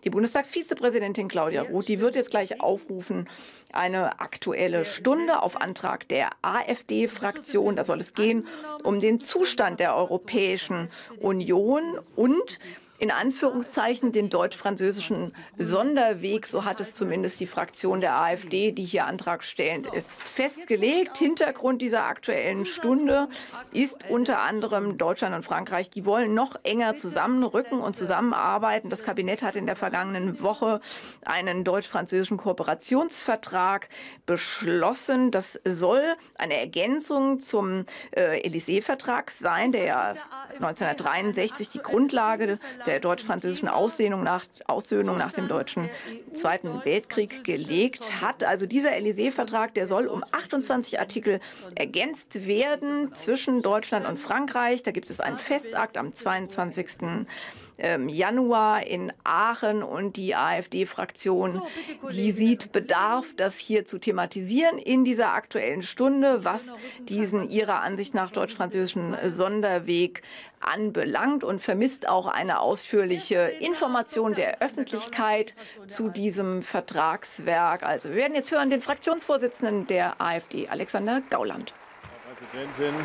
Die Bundestagsvizepräsidentin Claudia Roth, die wird jetzt gleich aufrufen, eine Aktuelle Stunde auf Antrag der AfD-Fraktion. Da soll es gehen um den Zustand der Europäischen Union und in Anführungszeichen den deutsch-französischen Sonderweg, so hat es zumindest die Fraktion der AfD, die hier Antrag stellend ist, festgelegt. Hintergrund dieser Aktuellen Stunde ist unter anderem Deutschland und Frankreich, die wollen noch enger zusammenrücken und zusammenarbeiten. Das Kabinett hat in der vergangenen Woche einen deutsch-französischen Kooperationsvertrag beschlossen. Das soll eine Ergänzung zum Élysée-Vertrag sein, der ja 1963 die Grundlage der deutsch-französischen Aussöhnung nach dem Deutschen Zweiten Weltkrieg gelegt hat. Also dieser Élysée-Vertrag, der soll um 28 Artikel ergänzt werden zwischen Deutschland und Frankreich. Da gibt es einen Festakt am 22. Januar in Aachen und die AfD-Fraktion, die sieht Bedarf, das hier zu thematisieren in dieser Aktuellen Stunde, was diesen ihrer Ansicht nach deutsch-französischen Sonderweg anbelangt und vermisst auch eine ausführliche Information der Öffentlichkeit zu diesem Vertragswerk. Also wir werden jetzt hören den Fraktionsvorsitzenden der AfD, Alexander Gauland. Frau Präsidentin,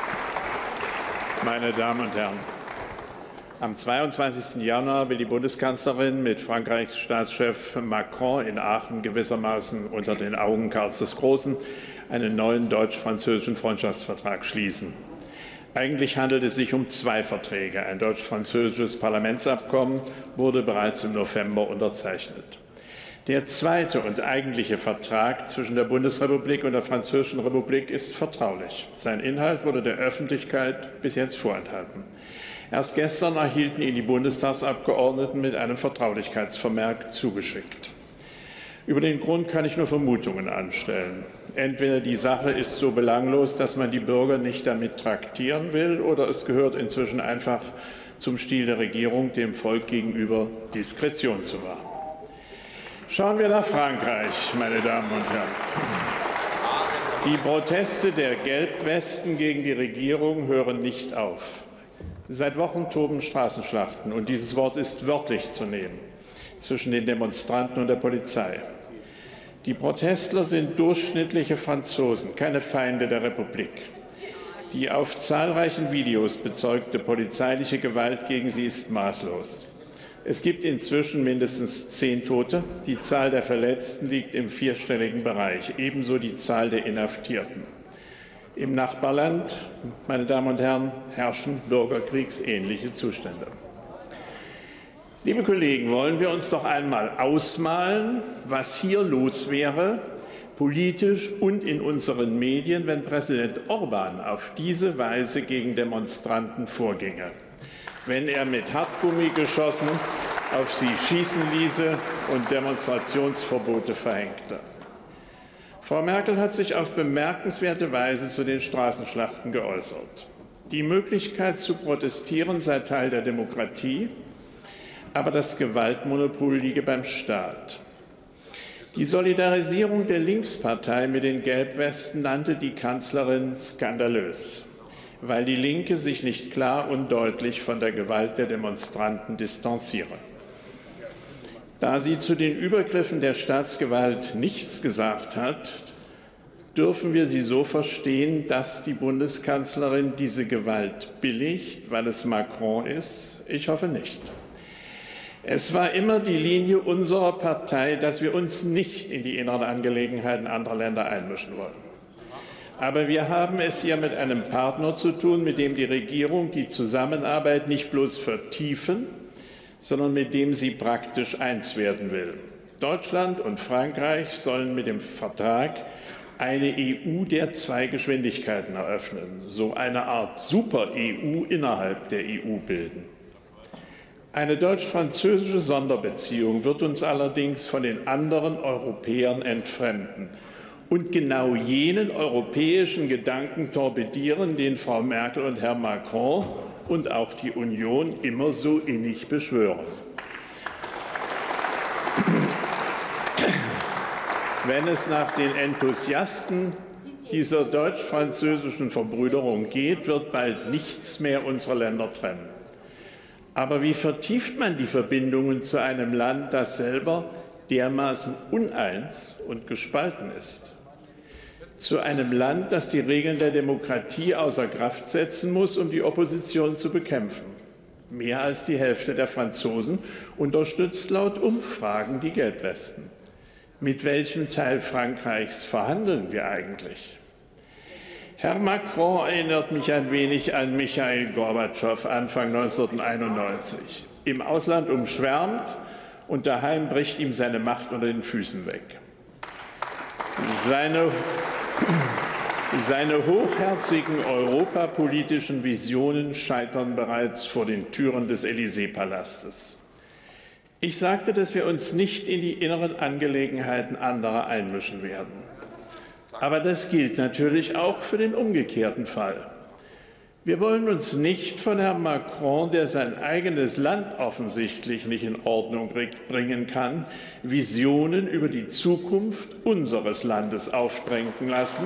meine Damen und Herren! Am 22. Januar will die Bundeskanzlerin mit Frankreichs Staatschef Macron in Aachen gewissermaßen unter den Augen Karls des Großen einen neuen deutsch-französischen Freundschaftsvertrag schließen. Eigentlich handelt es sich um zwei Verträge. Ein deutsch-französisches Parlamentsabkommen wurde bereits im November unterzeichnet. Der zweite und eigentliche Vertrag zwischen der Bundesrepublik und der Französischen Republik ist vertraulich. Sein Inhalt wurde der Öffentlichkeit bis jetzt vorenthalten. Erst gestern erhielten ihn die Bundestagsabgeordneten mit einem Vertraulichkeitsvermerk zugeschickt. Über den Grund kann ich nur Vermutungen anstellen. Entweder die Sache ist so belanglos, dass man die Bürger nicht damit traktieren will, oder es gehört inzwischen einfach zum Stil der Regierung, dem Volk gegenüber Diskretion zu wahren. Schauen wir nach Frankreich, meine Damen und Herren. Die Proteste der Gelbwesten gegen die Regierung hören nicht auf. Seit Wochen toben Straßenschlachten, und dieses Wort ist wörtlich zu nehmen, zwischen den Demonstranten und der Polizei. Die Protestler sind durchschnittliche Franzosen, keine Feinde der Republik. Die auf zahlreichen Videos bezeugte polizeiliche Gewalt gegen sie ist maßlos. Es gibt inzwischen mindestens 10 Tote. Die Zahl der Verletzten liegt im vierstelligen Bereich, ebenso die Zahl der Inhaftierten. Im Nachbarland, meine Damen und Herren, herrschen bürgerkriegsähnliche Zustände. Liebe Kollegen, wollen wir uns doch einmal ausmalen, was hier los wäre, politisch und in unseren Medien, wenn Präsident Orbán auf diese Weise gegen Demonstranten vorginge, wenn er mit Hartgummigeschossen auf sie schießen ließe und Demonstrationsverbote verhängte. Frau Merkel hat sich auf bemerkenswerte Weise zu den Straßenschlachten geäußert. Die Möglichkeit zu protestieren sei Teil der Demokratie, aber das Gewaltmonopol liege beim Staat. Die Solidarisierung der Linkspartei mit den Gelbwesten nannte die Kanzlerin skandalös, weil die Linke sich nicht klar und deutlich von der Gewalt der Demonstranten distanziere. Da sie zu den Übergriffen der Staatsgewalt nichts gesagt hat, dürfen wir sie so verstehen, dass die Bundeskanzlerin diese Gewalt billigt, weil es Macron ist? Ich hoffe nicht. Es war immer die Linie unserer Partei, dass wir uns nicht in die inneren Angelegenheiten anderer Länder einmischen wollen. Aber wir haben es hier mit einem Partner zu tun, mit dem die Regierung die Zusammenarbeit nicht bloß vertiefen, sondern mit dem sie praktisch eins werden will. Deutschland und Frankreich sollen mit dem Vertrag eine EU der zwei Geschwindigkeiten eröffnen, so eine Art Super-EU innerhalb der EU bilden. Eine deutsch-französische Sonderbeziehung wird uns allerdings von den anderen Europäern entfremden und genau jenen europäischen Gedanken torpedieren, den Frau Merkel und Herr Macron und auch die Union immer so innig beschwören. Wenn es nach den Enthusiasten dieser deutsch-französischen Verbrüderung geht, wird bald nichts mehr unsere Länder trennen. Aber wie vertieft man die Verbindungen zu einem Land, das selber dermaßen uneins und gespalten ist? Zu einem Land, das die Regeln der Demokratie außer Kraft setzen muss, um die Opposition zu bekämpfen. Mehr als die Hälfte der Franzosen unterstützt laut Umfragen die Gelbwesten. Mit welchem Teil Frankreichs verhandeln wir eigentlich? Herr Macron erinnert mich ein wenig an Michail Gorbatschow Anfang 1991. Im Ausland umschwärmt und daheim bricht ihm seine Macht unter den Füßen weg. Seine hochherzigen europapolitischen Visionen scheitern bereits vor den Türen des Élysée-Palastes. Ich sagte, dass wir uns nicht in die inneren Angelegenheiten anderer einmischen werden. Aber das gilt natürlich auch für den umgekehrten Fall. Wir wollen uns nicht von Herrn Macron, der sein eigenes Land offensichtlich nicht in Ordnung bringen kann, Visionen über die Zukunft unseres Landes aufdrängen lassen,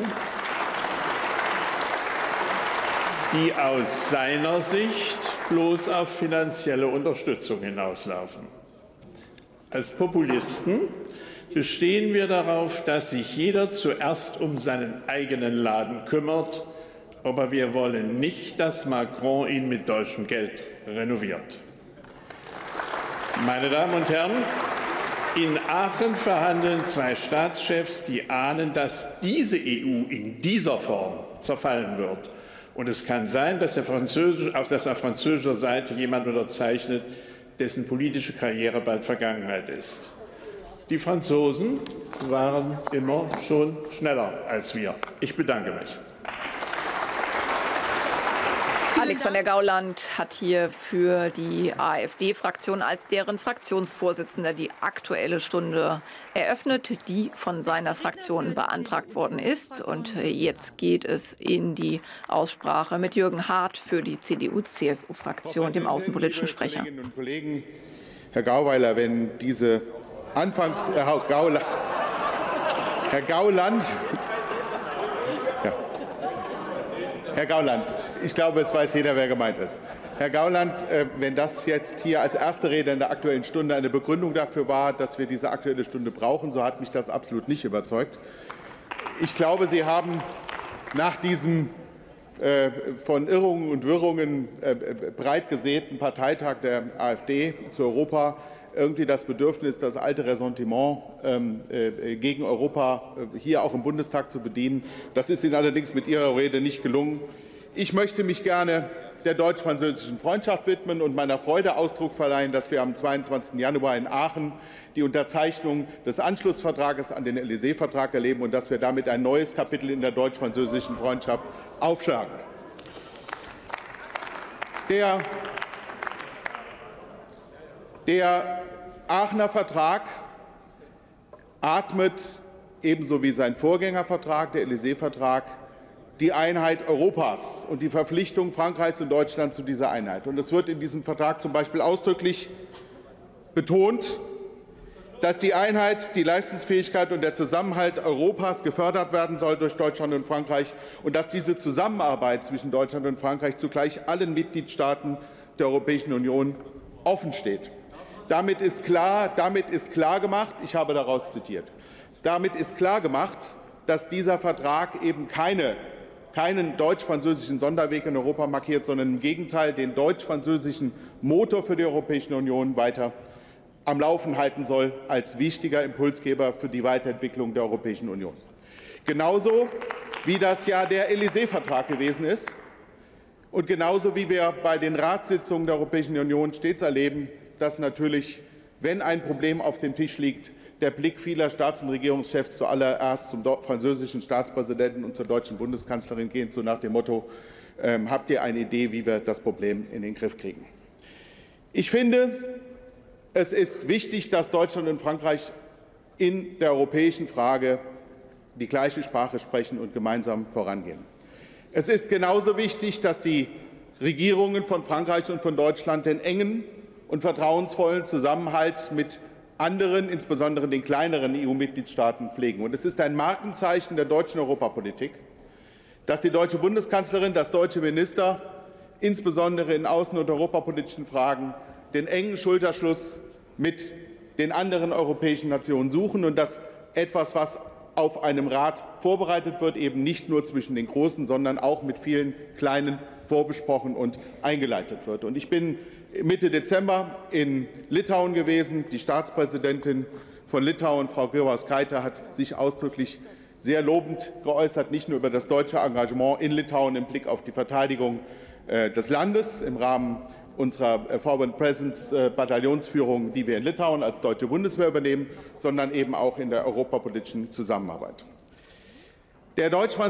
die aus seiner Sicht bloß auf finanzielle Unterstützung hinauslaufen. Als Populisten bestehen wir darauf, dass sich jeder zuerst um seinen eigenen Laden kümmert, aber wir wollen nicht, dass Macron ihn mit deutschem Geld renoviert. Meine Damen und Herren, in Aachen verhandeln zwei Staatschefs, die ahnen, dass diese EU in dieser Form zerfallen wird. Und es kann sein, dass auf französischer Seite jemand unterzeichnet, dessen politische Karriere bald Vergangenheit ist. Die Franzosen waren immer schon schneller als wir. Ich bedanke mich. Alexander Gauland hat hier für die AfD-Fraktion als deren Fraktionsvorsitzender die Aktuelle Stunde eröffnet, die von seiner Fraktion beantragt worden ist. Und jetzt geht es in die Aussprache mit Jürgen Hart für die CDU-CSU-Fraktion, dem außenpolitischen Sprecher. Kolleginnen und Kollegen, Herr Gauweiler, wenn diese Herr Gauland, ich glaube, es weiß jeder, wer gemeint ist. Herr Gauland, wenn das jetzt hier als erste Rede in der Aktuellen Stunde eine Begründung dafür war, dass wir diese Aktuelle Stunde brauchen, so hat mich das absolut nicht überzeugt. Ich glaube, Sie haben nach diesem von Irrungen und Wirrungen breit gesäten Parteitag der AfD zu Europa irgendwie das Bedürfnis, das alte Ressentiment gegen Europa hier auch im Bundestag zu bedienen. Das ist Ihnen allerdings mit Ihrer Rede nicht gelungen. Ich möchte mich gerne der deutsch-französischen Freundschaft widmen und meiner Freude Ausdruck verleihen, dass wir am 22. Januar in Aachen die Unterzeichnung des Anschlussvertrages an den Élysée-Vertrag erleben und dass wir damit ein neues Kapitel in der deutsch-französischen Freundschaft aufschlagen. Der Aachener Vertrag atmet ebenso wie sein Vorgängervertrag, der Élysée-Vertrag, die Einheit Europas und die Verpflichtung Frankreichs und Deutschlands zu dieser Einheit. Und es wird in diesem Vertrag zum Beispiel ausdrücklich betont, dass die Einheit, die Leistungsfähigkeit und der Zusammenhalt Europas gefördert werden soll durch Deutschland und Frankreich und dass diese Zusammenarbeit zwischen Deutschland und Frankreich zugleich allen Mitgliedstaaten der Europäischen Union offen steht. Damit ist klar gemacht, ich habe daraus zitiert, damit ist klar gemacht, dass dieser Vertrag eben keinen deutsch-französischen Sonderweg in Europa markiert, sondern im Gegenteil den deutsch-französischen Motor für die Europäische Union weiter am Laufen halten soll als wichtiger Impulsgeber für die Weiterentwicklung der Europäischen Union. Genauso wie das ja der Élysée-Vertrag gewesen ist und genauso wie wir bei den Ratssitzungen der Europäischen Union stets erleben, dass natürlich, wenn ein Problem auf dem Tisch liegt, der Blick vieler Staats- und Regierungschefs zuallererst zum französischen Staatspräsidenten und zur deutschen Bundeskanzlerin geht, so nach dem Motto, habt ihr eine Idee, wie wir das Problem in den Griff kriegen? Ich finde, es ist wichtig, dass Deutschland und Frankreich in der europäischen Frage die gleiche Sprache sprechen und gemeinsam vorangehen. Es ist genauso wichtig, dass die Regierungen von Frankreich und von Deutschland den engen und vertrauensvollen Zusammenhalt mit anderen, insbesondere den kleineren EU-Mitgliedstaaten, pflegen. Und es ist ein Markenzeichen der deutschen Europapolitik, dass die deutsche Bundeskanzlerin, dass deutsche Minister insbesondere in außen- und europapolitischen Fragen den engen Schulterschluss mit den anderen europäischen Nationen suchen und dass etwas, was auf einem Rat vorbereitet wird, eben nicht nur zwischen den Großen, sondern auch mit vielen Kleinen vorbesprochen und eingeleitet wird. Und ich bin Mitte Dezember in Litauen gewesen. Die Staatspräsidentin von Litauen, Frau Grybauskaite, hat sich ausdrücklich sehr lobend geäußert, nicht nur über das deutsche Engagement in Litauen im Blick auf die Verteidigung des Landes im Rahmen unserer Forward Presence Bataillonsführung, die wir in Litauen als deutsche Bundeswehr übernehmen, sondern eben auch in der europapolitischen Zusammenarbeit. Der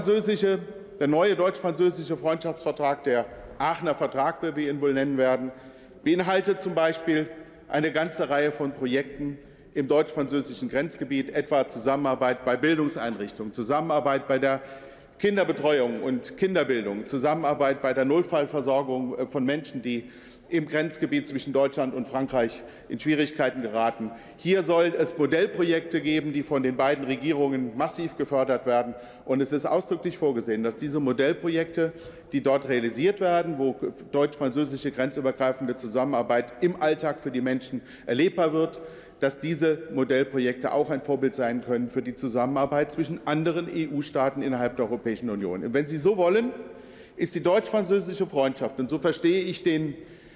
neue deutsch-französische Freundschaftsvertrag, der Aachener Vertrag, wie wir ihn wohl nennen werden, beinhaltet zum Beispiel eine ganze Reihe von Projekten im deutsch-französischen Grenzgebiet, etwa Zusammenarbeit bei Bildungseinrichtungen, Zusammenarbeit bei der Kinderbetreuung und Kinderbildung, Zusammenarbeit bei der Notfallversorgung von Menschen, die im Grenzgebiet zwischen Deutschland und Frankreich in Schwierigkeiten geraten. Hier soll es Modellprojekte geben, die von den beiden Regierungen massiv gefördert werden. Und es ist ausdrücklich vorgesehen, dass diese Modellprojekte, die dort realisiert werden, wo deutsch-französische grenzübergreifende Zusammenarbeit im Alltag für die Menschen erlebbar wird, dass diese Modellprojekte auch ein Vorbild sein können für die Zusammenarbeit zwischen anderen EU-Staaten innerhalb der Europäischen Union. Und wenn Sie so wollen, ist die deutsch-französische Freundschaft, und so verstehe ich den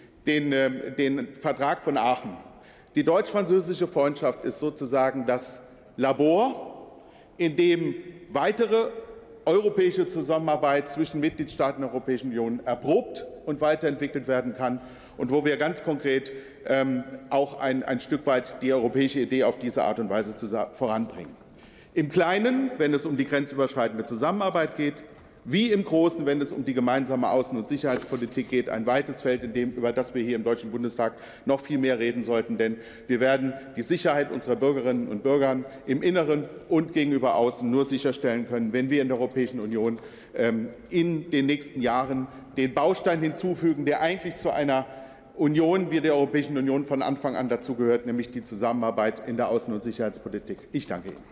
Vertrag von Aachen, die deutsch-französische Freundschaft ist sozusagen das Labor, in dem weitere europäische Zusammenarbeit zwischen Mitgliedstaaten der Europäischen Union erprobt und weiterentwickelt werden kann und wo wir ganz konkret auch ein Stück weit die europäische Idee auf diese Art und Weise voranbringen. Im Kleinen, wenn es um die grenzüberschreitende Zusammenarbeit geht, wie im Großen, wenn es um die gemeinsame Außen- und Sicherheitspolitik geht, ein weites Feld, über das wir hier im Deutschen Bundestag noch viel mehr reden sollten. Denn wir werden die Sicherheit unserer Bürgerinnen und Bürger im Inneren und gegenüber außen nur sicherstellen können, wenn wir in der Europäischen Union in den nächsten Jahren den Baustein hinzufügen, der eigentlich zu einer Union wie der Europäischen Union von Anfang an dazugehört, nämlich die Zusammenarbeit in der Außen- und Sicherheitspolitik. Ich danke Ihnen.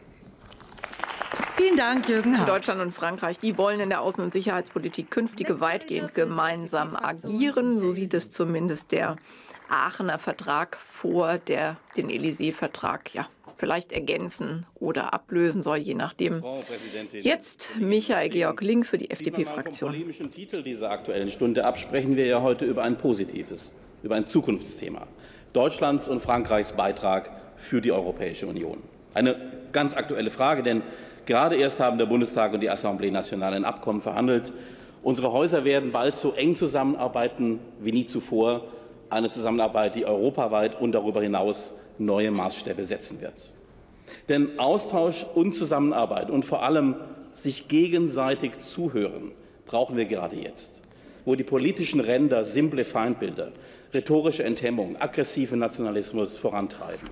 Vielen Dank, Jürgen Hart. Deutschland und Frankreich, die wollen in der Außen- und Sicherheitspolitik künftige weitgehend gemeinsam agieren. So sieht es zumindest der Aachener Vertrag vor, der den Élysée-Vertrag vielleicht ergänzen oder ablösen soll, je nachdem. Jetzt Michael Georg Link für die FDP-Fraktion. Vom polemischen Titel dieser Aktuellen Stunde ab sprechen wir ja heute über ein positives, über ein Zukunftsthema. Deutschlands und Frankreichs Beitrag für die Europäische Union. Eine ganz aktuelle Frage, denn gerade erst haben der Bundestag und die Assemblée Nationale ein Abkommen verhandelt. Unsere Häuser werden bald so eng zusammenarbeiten wie nie zuvor. Eine Zusammenarbeit, die europaweit und darüber hinaus neue Maßstäbe setzen wird. Denn Austausch und Zusammenarbeit und vor allem sich gegenseitig zuhören brauchen wir gerade jetzt, wo die politischen Ränder simple Feindbilder, rhetorische Enthemmung, aggressiven Nationalismus vorantreiben.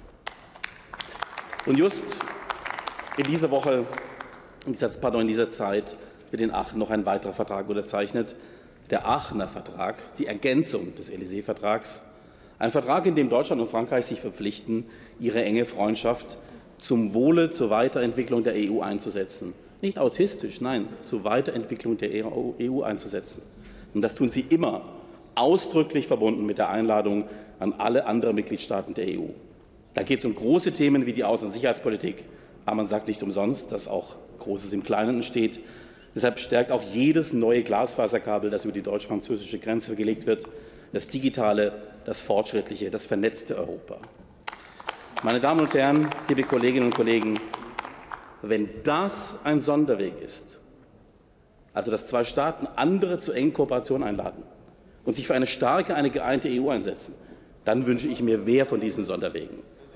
Und just in dieser Woche, in dieser Zeit wird in Aachen noch ein weiterer Vertrag unterzeichnet, der Aachener Vertrag, die Ergänzung des Élysée-Vertrags. Ein Vertrag, in dem Deutschland und Frankreich sich verpflichten, ihre enge Freundschaft zum Wohle, zur Weiterentwicklung der EU einzusetzen. Nicht autistisch, nein, zur Weiterentwicklung der EU einzusetzen. Und das tun sie immer ausdrücklich verbunden mit der Einladung an alle anderen Mitgliedstaaten der EU. Da geht es um große Themen wie die Außen- und Sicherheitspolitik. Aber man sagt nicht umsonst, dass auch Großes im Kleinen entsteht. Deshalb stärkt auch jedes neue Glasfaserkabel, das über die deutsch-französische Grenze gelegt wird, das digitale, das fortschrittliche, das vernetzte Europa. Meine Damen und Herren, liebe Kolleginnen und Kollegen, wenn das ein Sonderweg ist, also dass zwei Staaten andere zur engen Kooperation einladen und sich für eine starke, eine geeinte EU einsetzen, dann wünsche ich mir mehr von diesen Sonderwegen.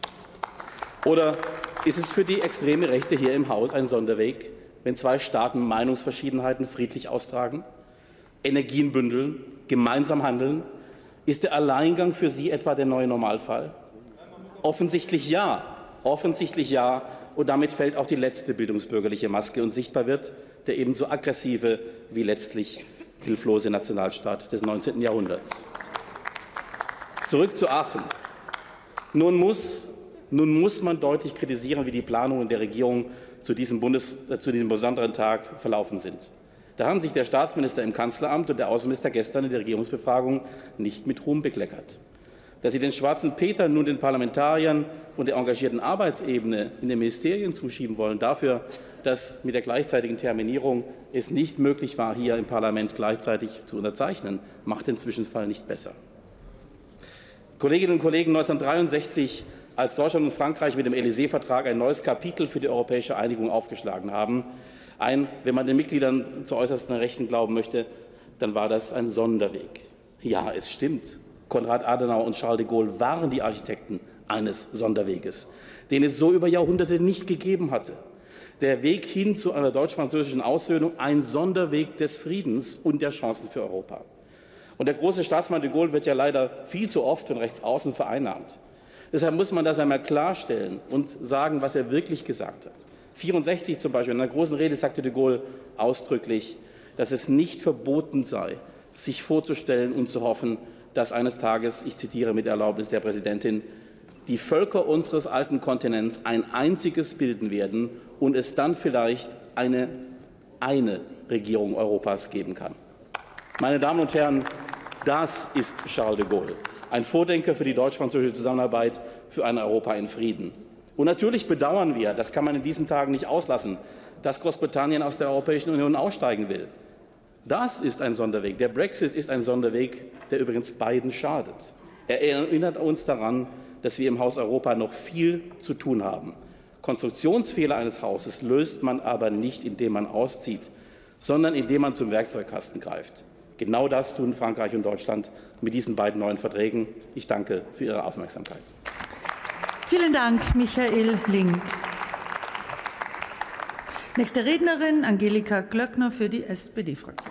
Oder ist es für die extreme Rechte hier im Haus ein Sonderweg, wenn zwei Staaten Meinungsverschiedenheiten friedlich austragen, Energien bündeln, gemeinsam handeln? Ist der Alleingang für Sie etwa der neue Normalfall? Offensichtlich ja. Offensichtlich ja. Und damit fällt auch die letzte bildungsbürgerliche Maske und sichtbar wird der ebenso aggressive wie letztlich hilflose Nationalstaat des 19. Jahrhunderts. Zurück zu Aachen. Nun muss man deutlich kritisieren, wie die Planungen der Regierung zu diesem besonderen Tag verlaufen sind. Da haben sich der Staatsminister im Kanzleramt und der Außenminister gestern in der Regierungsbefragung nicht mit Ruhm bekleckert. dass Sie den schwarzen Peter nun den Parlamentariern und der engagierten Arbeitsebene in den Ministerien zuschieben wollen, dafür, dass mit der gleichzeitigen Terminierung es nicht möglich war, hier im Parlament gleichzeitig zu unterzeichnen, macht den Zwischenfall nicht besser. Kolleginnen und Kollegen, 1963, als Deutschland und Frankreich mit dem Élysée-Vertrag ein neues Kapitel für die europäische Einigung aufgeschlagen haben, wenn man den Mitgliedern zur äußersten Rechten glauben möchte, dann war das ein Sonderweg. Ja, es stimmt. Konrad Adenauer und Charles de Gaulle waren die Architekten eines Sonderweges, den es so über Jahrhunderte nicht gegeben hatte. Der Weg hin zu einer deutsch-französischen Aussöhnung, ein Sonderweg des Friedens und der Chancen für Europa. Und der große Staatsmann de Gaulle wird ja leider viel zu oft von Rechtsaußen vereinnahmt. Deshalb muss man das einmal klarstellen und sagen, was er wirklich gesagt hat. 1964 zum Beispiel, in einer großen Rede sagte de Gaulle ausdrücklich, dass es nicht verboten sei, sich vorzustellen und zu hoffen, dass eines Tages, ich zitiere mit Erlaubnis der Präsidentin, die Völker unseres alten Kontinents ein einziges bilden werden und es dann vielleicht eine Regierung Europas geben kann. Meine Damen und Herren, das ist Charles de Gaulle, ein Vordenker für die deutsch-französische Zusammenarbeit für ein Europa in Frieden. Und natürlich bedauern wir, das kann man in diesen Tagen nicht auslassen, dass Großbritannien aus der Europäischen Union aussteigen will. Das ist ein Sonderweg. Der Brexit ist ein Sonderweg, der übrigens beiden schadet. Er erinnert uns daran, dass wir im Haus Europa noch viel zu tun haben. Konstruktionsfehler eines Hauses löst man aber nicht, indem man auszieht, sondern indem man zum Werkzeugkasten greift. Genau das tun Frankreich und Deutschland mit diesen beiden neuen Verträgen. Ich danke für Ihre Aufmerksamkeit. Vielen Dank, Michael Link. Nächste Rednerin, Angelika Glöckner für die SPD-Fraktion.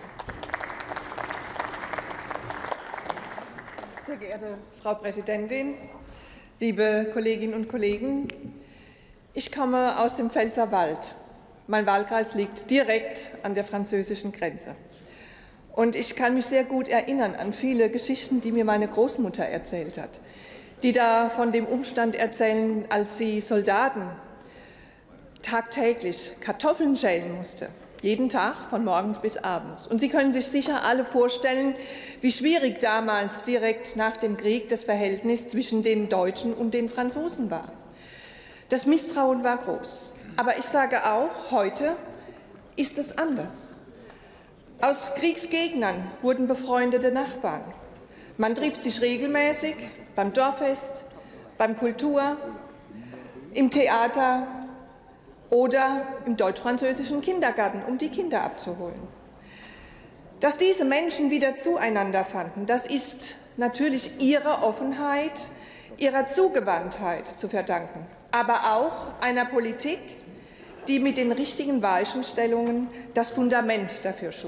Sehr geehrte Frau Präsidentin, liebe Kolleginnen und Kollegen! Ich komme aus dem Pfälzerwald. Mein Wahlkreis liegt direkt an der französischen Grenze. Und ich kann mich sehr gut erinnern an viele Geschichten, die mir meine Großmutter erzählt hat, die da von dem Umstand erzählen, als sie Soldaten tagtäglich Kartoffeln schälen musste, jeden Tag von morgens bis abends. Und Sie können sich sicher alle vorstellen, wie schwierig damals direkt nach dem Krieg das Verhältnis zwischen den Deutschen und den Franzosen war. Das Misstrauen war groß. Aber ich sage auch, heute ist es anders. Aus Kriegsgegnern wurden befreundete Nachbarn. Man trifft sich regelmäßig beim Dorffest, beim Kultur, im Theater oder im deutsch-französischen Kindergarten, um die Kinder abzuholen. Dass diese Menschen wieder zueinander fanden, das ist natürlich ihrer Offenheit, ihrer Zugewandtheit zu verdanken, aber auch einer Politik, die mit den richtigen Weichenstellungen das Fundament dafür schuf.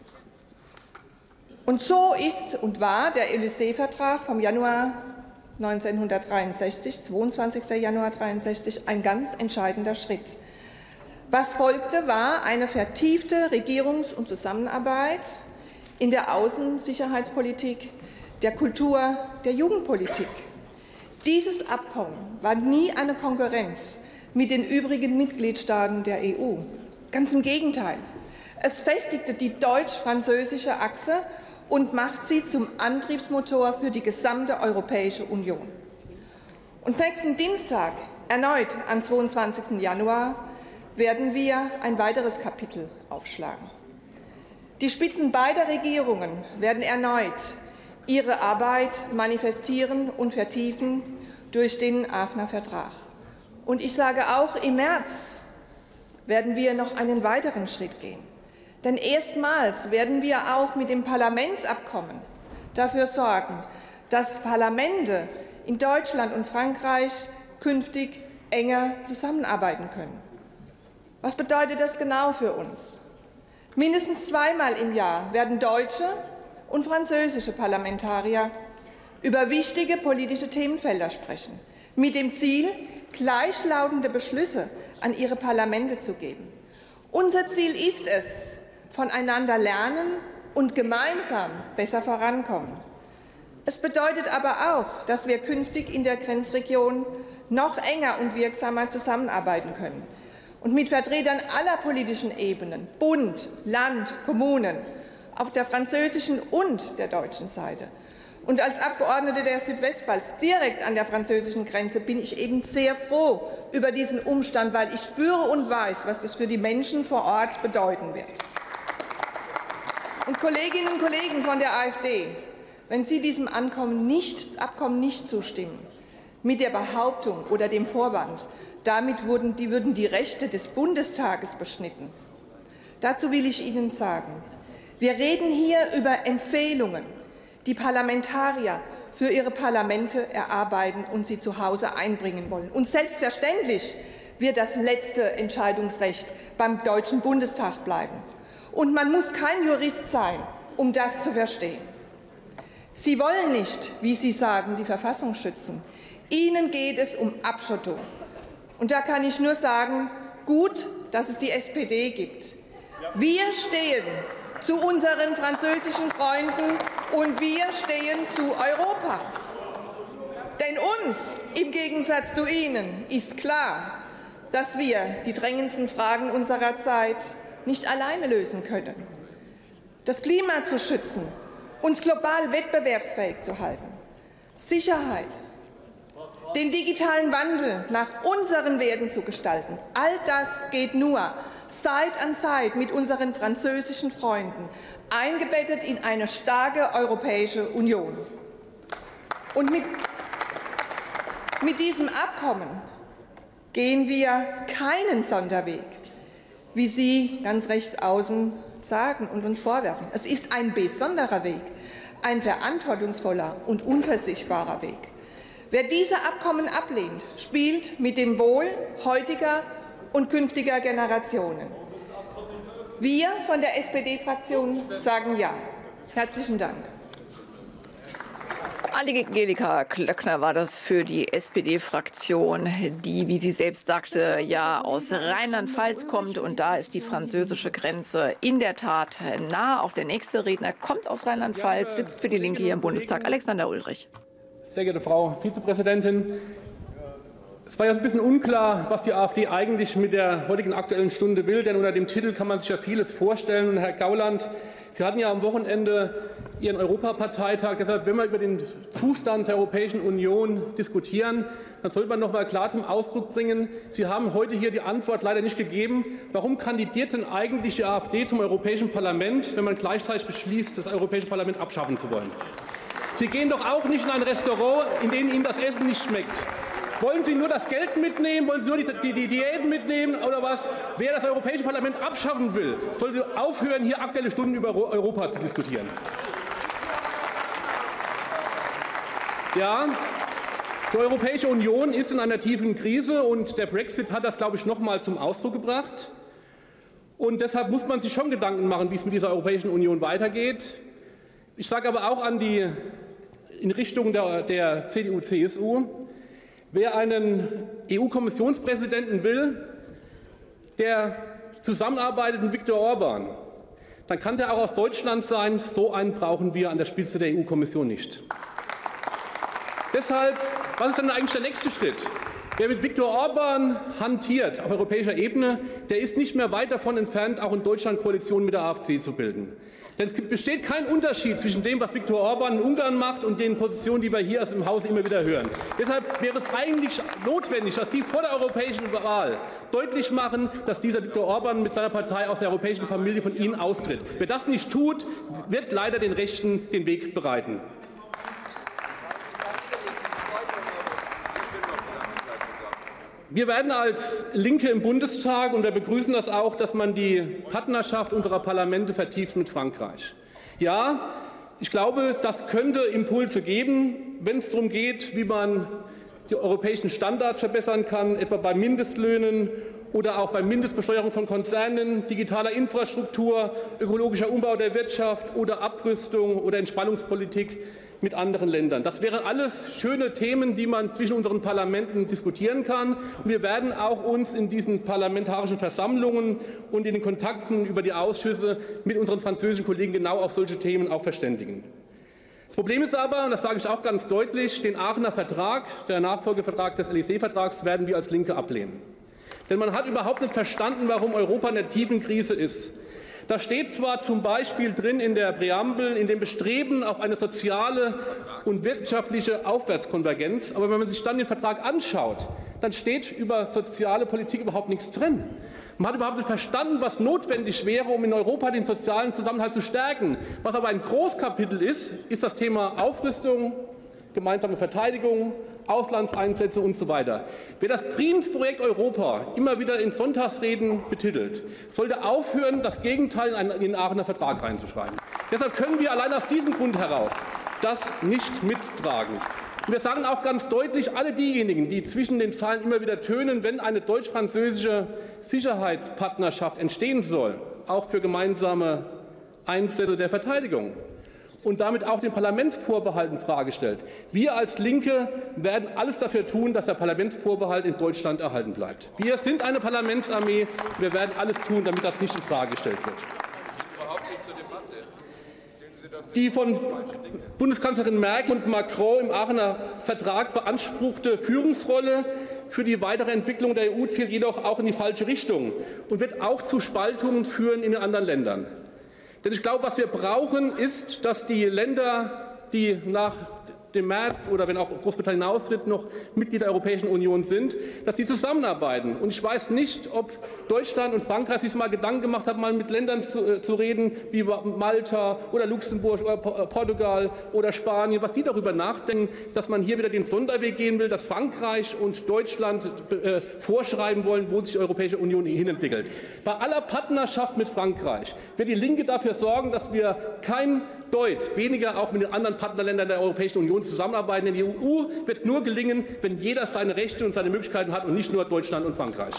Und so ist und war der Élysée-Vertrag vom Januar 1963, 22. Januar 1963, ein ganz entscheidender Schritt. Was folgte, war eine vertiefte Regierungs- und Zusammenarbeit in der Außensicherheitspolitik, der Kultur, der Jugendpolitik. Dieses Abkommen war nie eine Konkurrenz mit den übrigen Mitgliedstaaten der EU. Ganz im Gegenteil. Es festigte die deutsch-französische Achse und macht sie zum Antriebsmotor für die gesamte Europäische Union. Und nächsten Dienstag, erneut am 22. Januar, werden wir ein weiteres Kapitel aufschlagen. Die Spitzen beider Regierungen werden erneut ihre Arbeit manifestieren und vertiefen durch den Aachener Vertrag. Und ich sage auch, im März werden wir noch einen weiteren Schritt gehen. Denn erstmals werden wir auch mit dem Parlamentsabkommen dafür sorgen, dass Parlamente in Deutschland und Frankreich künftig enger zusammenarbeiten können. Was bedeutet das genau für uns? Mindestens zweimal im Jahr werden deutsche und französische Parlamentarier über wichtige politische Themenfelder sprechen, mit dem Ziel, gleichlautende Beschlüsse an ihre Parlamente zu geben. Unser Ziel ist es, voneinander lernen und gemeinsam besser vorankommen. Es bedeutet aber auch, dass wir künftig in der Grenzregion noch enger und wirksamer zusammenarbeiten können und mit Vertretern aller politischen Ebenen, Bund, Land, Kommunen, auf der französischen und der deutschen Seite, Und als Abgeordnete der Südwestpfalz direkt an der französischen Grenze bin ich eben sehr froh über diesen Umstand, weil ich spüre und weiß, was das für die Menschen vor Ort bedeuten wird. Und Kolleginnen und Kollegen von der AfD, wenn Sie diesem Abkommen nicht zustimmen, mit der Behauptung oder dem Vorwand, damit würden die Rechte des Bundestages beschnitten. Dazu will ich Ihnen sagen, wir reden hier über Empfehlungen, die Parlamentarier für ihre Parlamente erarbeiten und sie zu Hause einbringen wollen. Und selbstverständlich wird das letzte Entscheidungsrecht beim Deutschen Bundestag bleiben. Und man muss kein Jurist sein, um das zu verstehen. Sie wollen nicht, wie Sie sagen, die Verfassung schützen. Ihnen geht es um Abschottung. Und da kann ich nur sagen, gut, dass es die SPD gibt. Wir stehen zu unseren französischen Freunden und wir stehen zu Europa. Denn uns, im Gegensatz zu Ihnen, ist klar, dass wir die drängendsten Fragen unserer Zeit nicht alleine lösen können. Das Klima zu schützen, uns global wettbewerbsfähig zu halten, Sicherheit, den digitalen Wandel nach unseren Werten zu gestalten, all das geht nur Side an Side mit unseren französischen Freunden, eingebettet in eine starke Europäische Union. Und mit diesem Abkommen gehen wir keinen Sonderweg, wie Sie ganz rechts außen sagen und uns vorwerfen. Es ist ein besonderer Weg, ein verantwortungsvoller und unversichtbarer Weg. Wer diese Abkommen ablehnt, spielt mit dem Wohl heutiger und künftiger Generationen. Wir von der SPD-Fraktion sagen Ja. Herzlichen Dank. Angelika Klöckner war das für die SPD-Fraktion, die, wie sie selbst sagte, ja aus Rheinland-Pfalz kommt. Und da ist die französische Grenze in der Tat nah. Auch der nächste Redner kommt aus Rheinland-Pfalz, sitzt für die Linke hier im Bundestag, Alexander Ulrich. Sehr geehrte Frau Vizepräsidentin, es war ja ein bisschen unklar, was die AfD eigentlich mit der heutigen Aktuellen Stunde will, denn unter dem Titel kann man sich ja vieles vorstellen. Und Herr Gauland, Sie hatten ja am Wochenende Ihren Europaparteitag. Deshalb, wenn wir über den Zustand der Europäischen Union diskutieren, dann sollte man noch mal klar zum Ausdruck bringen, Sie haben heute hier die Antwort leider nicht gegeben. Warum kandidiert denn eigentlich die AfD zum Europäischen Parlament, wenn man gleichzeitig beschließt, das Europäische Parlament abschaffen zu wollen? Sie gehen doch auch nicht in ein Restaurant, in dem Ihnen das Essen nicht schmeckt. Wollen Sie nur das Geld mitnehmen? Wollen Sie nur die Diäten mitnehmen oder was? Wer das Europäische Parlament abschaffen will, sollte aufhören, hier Aktuelle Stunden über Europa zu diskutieren. Ja, die Europäische Union ist in einer tiefen Krise und der Brexit hat das, glaube ich, noch mal zum Ausdruck gebracht. Und deshalb muss man sich schon Gedanken machen, wie es mit dieser Europäischen Union weitergeht. Ich sage aber auch in Richtung der CDU-CSU, wer einen EU-Kommissionspräsidenten will, der zusammenarbeitet mit Viktor Orban, dann kann der auch aus Deutschland sein. So einen brauchen wir an der Spitze der EU-Kommission nicht. Deshalb, was ist denn eigentlich der nächste Schritt? Wer mit Viktor Orban hantiert auf europäischer Ebene, der ist nicht mehr weit davon entfernt, auch in Deutschland Koalitionen mit der AfD zu bilden. Denn es besteht kein Unterschied zwischen dem, was Viktor Orban in Ungarn macht, und den Positionen, die wir hier aus dem Haus immer wieder hören. Deshalb wäre es eigentlich notwendig, dass Sie vor der europäischen Wahl deutlich machen, dass dieser Viktor Orban mit seiner Partei aus der europäischen Familie von Ihnen austritt. Wer das nicht tut, wird leider den Rechten den Weg bereiten. Wir werden als Linke im Bundestag, und wir begrüßen das auch, dass man die Partnerschaft unserer Parlamente vertieft mit Frankreich. Ja, ich glaube, das könnte Impulse geben, wenn es darum geht, wie man die europäischen Standards verbessern kann, etwa bei Mindestlöhnen oder auch bei Mindestbesteuerung von Konzernen, digitaler Infrastruktur, ökologischer Umbau der Wirtschaft oder Abrüstung oder Entspannungspolitik mit anderen Ländern. Das wären alles schöne Themen, die man zwischen unseren Parlamenten diskutieren kann. Und wir werden auch uns in diesen parlamentarischen Versammlungen und in den Kontakten über die Ausschüsse mit unseren französischen Kollegen genau auf solche Themen auch verständigen. Das Problem ist aber, und das sage ich auch ganz deutlich, den Aachener Vertrag, der Nachfolgevertrag des Élysée-Vertrags, werden wir als Linke ablehnen. Denn man hat überhaupt nicht verstanden, warum Europa in der tiefen Krise ist. Da steht zwar zum Beispiel drin in der Präambel, in dem Bestreben auf eine soziale und wirtschaftliche Aufwärtskonvergenz, aber wenn man sich dann den Vertrag anschaut, dann steht über soziale Politik überhaupt nichts drin. Man hat überhaupt nicht verstanden, was notwendig wäre, um in Europa den sozialen Zusammenhalt zu stärken. Was aber ein Großkapitel ist, ist das Thema Aufrüstung, gemeinsame Verteidigung, Auslandseinsätze und so weiter. Wer das Friedensprojekt Europa immer wieder in Sonntagsreden betitelt, sollte aufhören, das Gegenteil in den Aachener Vertrag reinzuschreiben. Deshalb können wir allein aus diesem Grund heraus das nicht mittragen. Und wir sagen auch ganz deutlich, alle diejenigen, die zwischen den Zeilen immer wieder tönen, wenn eine deutsch-französische Sicherheitspartnerschaft entstehen soll, auch für gemeinsame Einsätze der Verteidigung, und damit auch dem Parlamentsvorbehalt in Frage stellt. Wir als Linke werden alles dafür tun, dass der Parlamentsvorbehalt in Deutschland erhalten bleibt. Wir sind eine Parlamentsarmee. Wir werden alles tun, damit das nicht in Frage gestellt wird. Die von Bundeskanzlerin Merkel und Macron im Aachener Vertrag beanspruchte Führungsrolle für die weitere Entwicklung der EU zielt jedoch auch in die falsche Richtung und wird auch zu Spaltungen führen in den anderen Ländern. Denn ich glaube, was wir brauchen, ist, dass die Länder, die nach dem März oder wenn auch Großbritannien austritt, noch Mitglied der Europäischen Union sind, dass sie zusammenarbeiten. Und ich weiß nicht, ob Deutschland und Frankreich sich mal Gedanken gemacht haben, mal mit Ländern zu reden, wie Malta oder Luxemburg oder Portugal oder Spanien, was die darüber nachdenken, dass man hier wieder den Sonderweg gehen will, dass Frankreich und Deutschland vorschreiben wollen, wo sich die Europäische Union hinentwickelt. Bei aller Partnerschaft mit Frankreich wird die Linke dafür sorgen, dass wir kein Deut weniger auch mit den anderen Partnerländern der Europäischen Union zusammenarbeiten. Denn die EU wird nur gelingen, wenn jeder seine Rechte und seine Möglichkeiten hat und nicht nur Deutschland und Frankreich.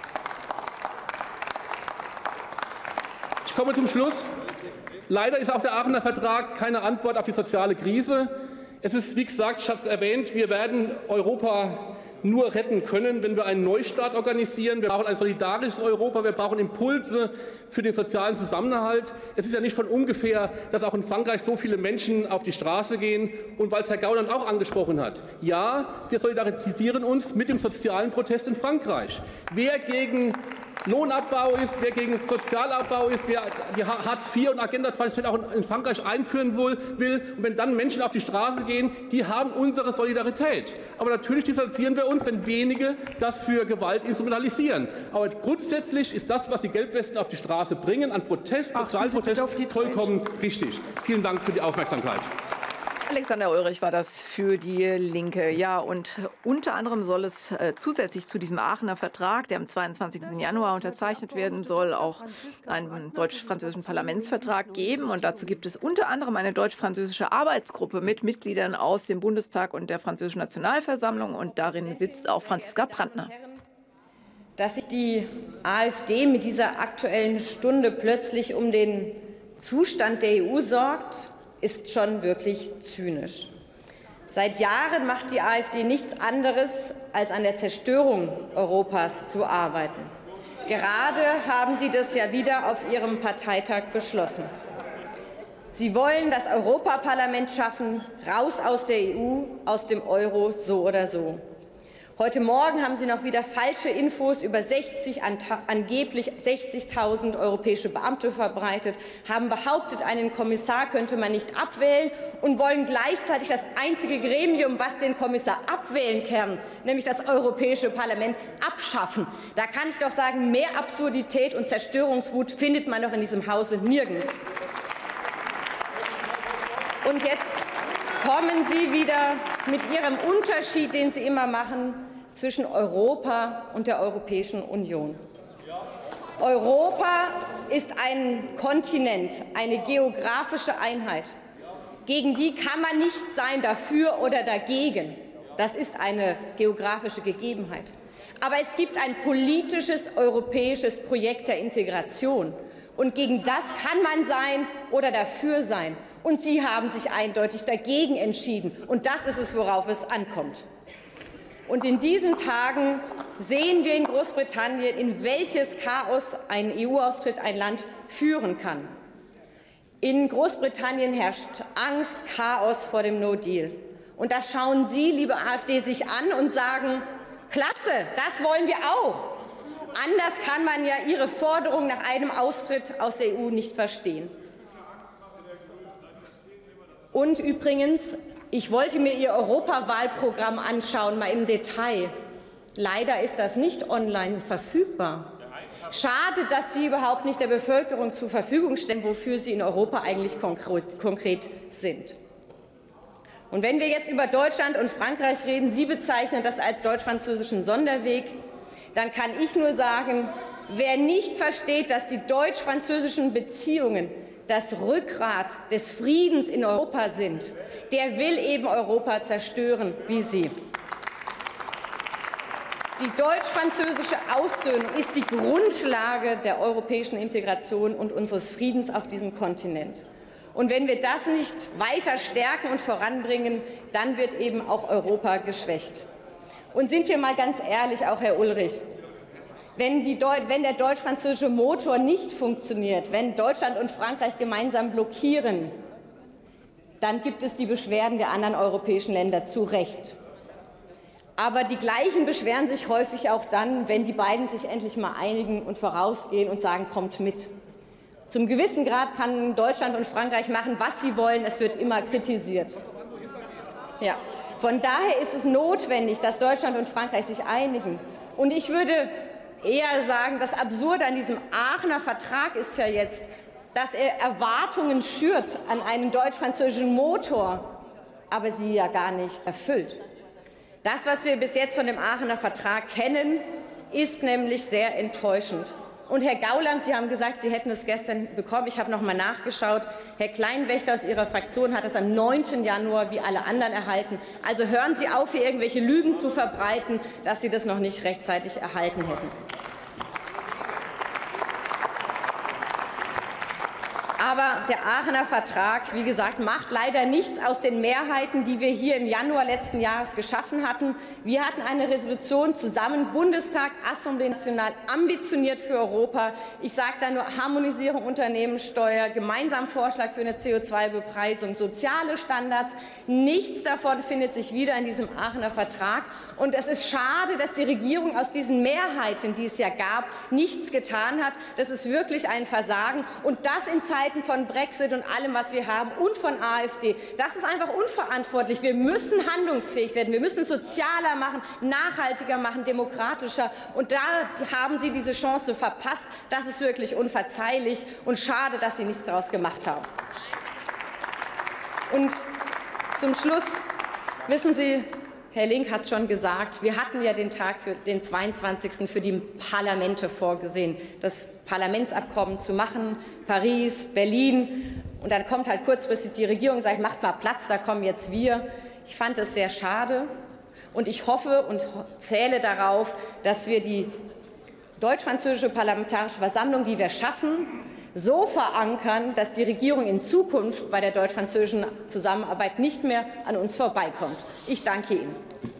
Ich komme zum Schluss. Leider ist auch der Aachener Vertrag keine Antwort auf die soziale Krise. Es ist, wie gesagt, ich habe es erwähnt, wir werden Europa nur retten können, wenn wir einen Neustart organisieren. Wir brauchen ein solidarisches Europa, wir brauchen Impulse für den sozialen Zusammenhalt. Es ist ja nicht von ungefähr, dass auch in Frankreich so viele Menschen auf die Straße gehen. Und weil es Herr Gauland auch angesprochen hat, ja, wir solidarisieren uns mit dem sozialen Protest in Frankreich. Wer gegen Lohnabbau ist, wer gegen Sozialabbau ist, wer die Hartz IV und Agenda 2010 auch in Frankreich einführen will, und wenn dann Menschen auf die Straße gehen, die haben unsere Solidarität. Aber natürlich distanzieren wir uns, wenn wenige das für Gewalt instrumentalisieren. Aber grundsätzlich ist das, was die Gelbwesten auf die Straße bringen, an Protest, sozialen Protest, vollkommen richtig. Vielen Dank für die Aufmerksamkeit. Alexander Ulrich war das für die Linke. Ja, und unter anderem soll es zusätzlich zu diesem Aachener Vertrag, der am 22. Januar unterzeichnet werden soll, auch einen deutsch-französischen Parlamentsvertrag geben. Und dazu gibt es unter anderem eine deutsch-französische Arbeitsgruppe mit Mitgliedern aus dem Bundestag und der französischen Nationalversammlung. Und darin sitzt auch Franziska Brandner. Dass sich die AfD mit dieser Aktuellen Stunde plötzlich um den Zustand der EU sorgt, ist schon wirklich zynisch. Seit Jahren macht die AfD nichts anderes, als an der Zerstörung Europas zu arbeiten. Gerade haben Sie das ja wieder auf Ihrem Parteitag beschlossen. Sie wollen das Europaparlament schaffen, raus aus der EU, aus dem Euro, so oder so. Heute Morgen haben Sie noch wieder falsche Infos über angeblich 60.000 europäische Beamte verbreitet, haben behauptet, einen Kommissar könnte man nicht abwählen und wollen gleichzeitig das einzige Gremium, was den Kommissar abwählen kann, nämlich das Europäische Parlament, abschaffen. Da kann ich doch sagen, mehr Absurdität und Zerstörungswut findet man doch in diesem Hause nirgends. Und jetzt kommen Sie wieder mit Ihrem Unterschied, den Sie immer machen, zwischen Europa und der Europäischen Union. Europa ist ein Kontinent, eine geografische Einheit. Gegen die kann man nicht sein, dafür oder dagegen. Das ist eine geografische Gegebenheit. Aber es gibt ein politisches europäisches Projekt der Integration. Und gegen das kann man sein oder dafür sein. Und Sie haben sich eindeutig dagegen entschieden. Und das ist es, worauf es ankommt. Und in diesen Tagen sehen wir in Großbritannien, in welches Chaos ein EU-Austritt ein Land führen kann. In Großbritannien herrscht Angst, Chaos vor dem No-Deal. Und das schauen Sie, liebe AfD, sich an und sagen, klasse, das wollen wir auch. anders kann man ja Ihre Forderung nach einem Austritt aus der EU nicht verstehen. Und übrigens, ich wollte mir Ihr Europawahlprogramm anschauen, mal im Detail. Leider ist das nicht online verfügbar. Schade, dass Sie überhaupt nicht der Bevölkerung zur Verfügung stellen, wofür Sie in Europa eigentlich konkret sind. Und wenn wir jetzt über Deutschland und Frankreich reden, Sie bezeichnen das als deutsch-französischen Sonderweg, dann kann ich nur sagen, wer nicht versteht, dass die deutsch-französischen Beziehungen das Rückgrat des Friedens in Europa sind, der will eben Europa zerstören, wie Sie. Die deutsch-französische Aussöhnung ist die Grundlage der europäischen Integration und unseres Friedens auf diesem Kontinent. Und wenn wir das nicht weiter stärken und voranbringen, dann wird eben auch Europa geschwächt. Und sind wir mal ganz ehrlich, auch Herr Ulrich, wenn der deutsch-französische Motor nicht funktioniert, wenn Deutschland und Frankreich gemeinsam blockieren, dann gibt es die Beschwerden der anderen europäischen Länder zu Recht. Aber die gleichen beschweren sich häufig auch dann, wenn die beiden sich endlich mal einigen und vorausgehen und sagen, kommt mit. Zum gewissen Grad kann Deutschland und Frankreich machen, was sie wollen. Es wird immer kritisiert. Ja. Von daher ist es notwendig, dass Deutschland und Frankreich sich einigen. Und ich würde eher sagen, das Absurde an diesem Aachener Vertrag ist ja jetzt, dass er Erwartungen schürt an einen deutsch-französischen Motor, aber sie ja gar nicht erfüllt. Das, was wir bis jetzt von dem Aachener Vertrag kennen, ist nämlich sehr enttäuschend. Und Herr Gauland, Sie haben gesagt, Sie hätten es gestern bekommen. Ich habe noch mal nachgeschaut. Herr Kleinwächter aus Ihrer Fraktion hat es am 9. Januar wie alle anderen erhalten. Also hören Sie auf, hier irgendwelche Lügen zu verbreiten, dass Sie das noch nicht rechtzeitig erhalten hätten. Aber der Aachener Vertrag, wie gesagt, macht leider nichts aus den Mehrheiten, die wir hier im Januar letzten Jahres geschaffen hatten. Wir hatten eine Resolution zusammen, Bundestag, Assemblée Nationale, ambitioniert für Europa. Ich sage da nur Harmonisierung Unternehmenssteuer, gemeinsamen Vorschlag für eine CO2-Bepreisung, soziale Standards. Nichts davon findet sich wieder in diesem Aachener Vertrag. Und es ist schade, dass die Regierung aus diesen Mehrheiten, die es ja gab, nichts getan hat. Das ist wirklich ein Versagen. Und das in Zeiten von Brexit und allem, was wir haben, und von AfD. Das ist einfach unverantwortlich. Wir müssen handlungsfähig werden. Wir müssen sozialer machen, nachhaltiger machen, demokratischer. Und da haben Sie diese Chance verpasst. Das ist wirklich unverzeihlich und schade, dass Sie nichts daraus gemacht haben. Und zum Schluss, wissen Sie, Herr Link hat es schon gesagt, wir hatten ja den Tag für den 22. für die Parlamente vorgesehen, das Parlamentsabkommen zu machen, Paris, Berlin. Und dann kommt halt kurzfristig die Regierung und sagt, macht mal Platz, da kommen jetzt wir. Ich fand es sehr schade. Und ich hoffe und zähle darauf, dass wir die deutsch-französische Parlamentarische Versammlung, die wir schaffen, so verankern, dass die Regierung in Zukunft bei der deutsch-französischen Zusammenarbeit nicht mehr an uns vorbeikommt. Ich danke Ihnen.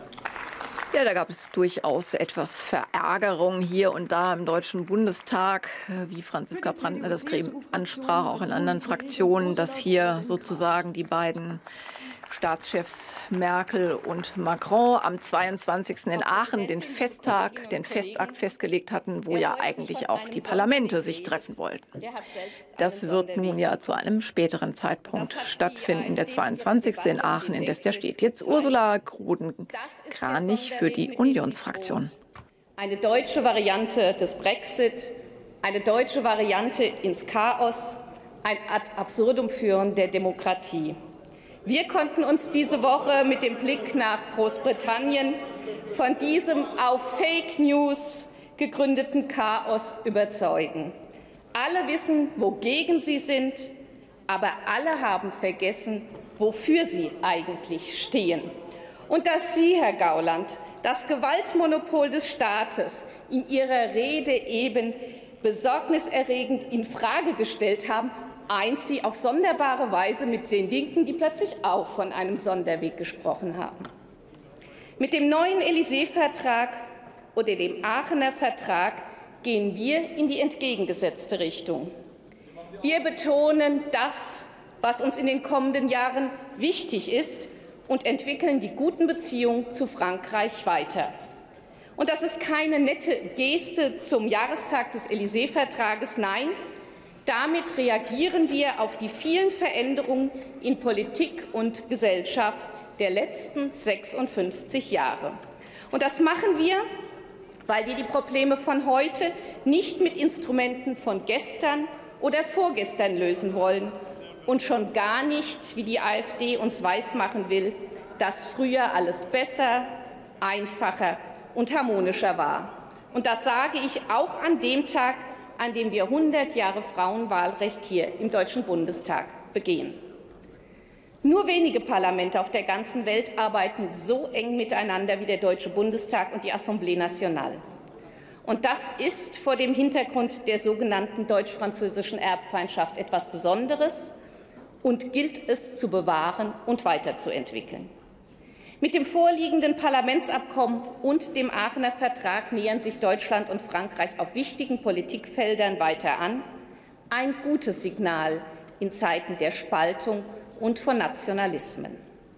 Ja, da gab es durchaus etwas Verärgerung hier und da im Deutschen Bundestag, wie Franziska Brandner das ansprach, auch in anderen Fraktionen, dass hier sozusagen die beiden Staatschefs Merkel und Macron am 22. in Aachen den Festakt festgelegt hatten, wo ja eigentlich auch die Parlamente sich treffen wollten. Das wird nun ja zu einem späteren Zeitpunkt stattfinden. Der 22. in Aachen, indes der steht. Jetzt Ursula Groden-Kranich für die Unionsfraktion. Eine deutsche Variante des Brexit, eine deutsche Variante ins Chaos, ein ad absurdum führen der Demokratie. Wir konnten uns diese Woche mit dem Blick nach Großbritannien von diesem auf Fake News gegründeten Chaos überzeugen. Alle wissen, wogegen sie sind, aber alle haben vergessen, wofür sie eigentlich stehen. Und dass Sie, Herr Gauland, das Gewaltmonopol des Staates in Ihrer Rede eben besorgniserregend infrage gestellt haben, eint Sie auf sonderbare Weise mit den Linken, die plötzlich auch von einem Sonderweg gesprochen haben. Mit dem neuen Élysée-Vertrag oder dem Aachener Vertrag gehen wir in die entgegengesetzte Richtung. Wir betonen das, was uns in den kommenden Jahren wichtig ist, und entwickeln die guten Beziehungen zu Frankreich weiter. Und das ist keine nette Geste zum Jahrestag des Élysée-Vertrages. Nein, damit reagieren wir auf die vielen Veränderungen in Politik und Gesellschaft der letzten 56 Jahre. Und das machen wir, weil wir die Probleme von heute nicht mit Instrumenten von gestern oder vorgestern lösen wollen und schon gar nicht, wie die AfD uns weismachen will, dass früher alles besser, einfacher und harmonischer war. Und das sage ich auch an dem Tag, an dem wir 100 Jahre Frauenwahlrecht hier im Deutschen Bundestag begehen. Nur wenige Parlamente auf der ganzen Welt arbeiten so eng miteinander wie der Deutsche Bundestag und die Assemblée Nationale. Und das ist vor dem Hintergrund der sogenannten deutsch-französischen Erbfeindschaft etwas Besonderes und gilt es zu bewahren und weiterzuentwickeln. Mit dem vorliegenden Parlamentsabkommen und dem Aachener Vertrag nähern sich Deutschland und Frankreich auf wichtigen Politikfeldern weiter an. Ein gutes Signal in Zeiten der Spaltung und von Nationalismen.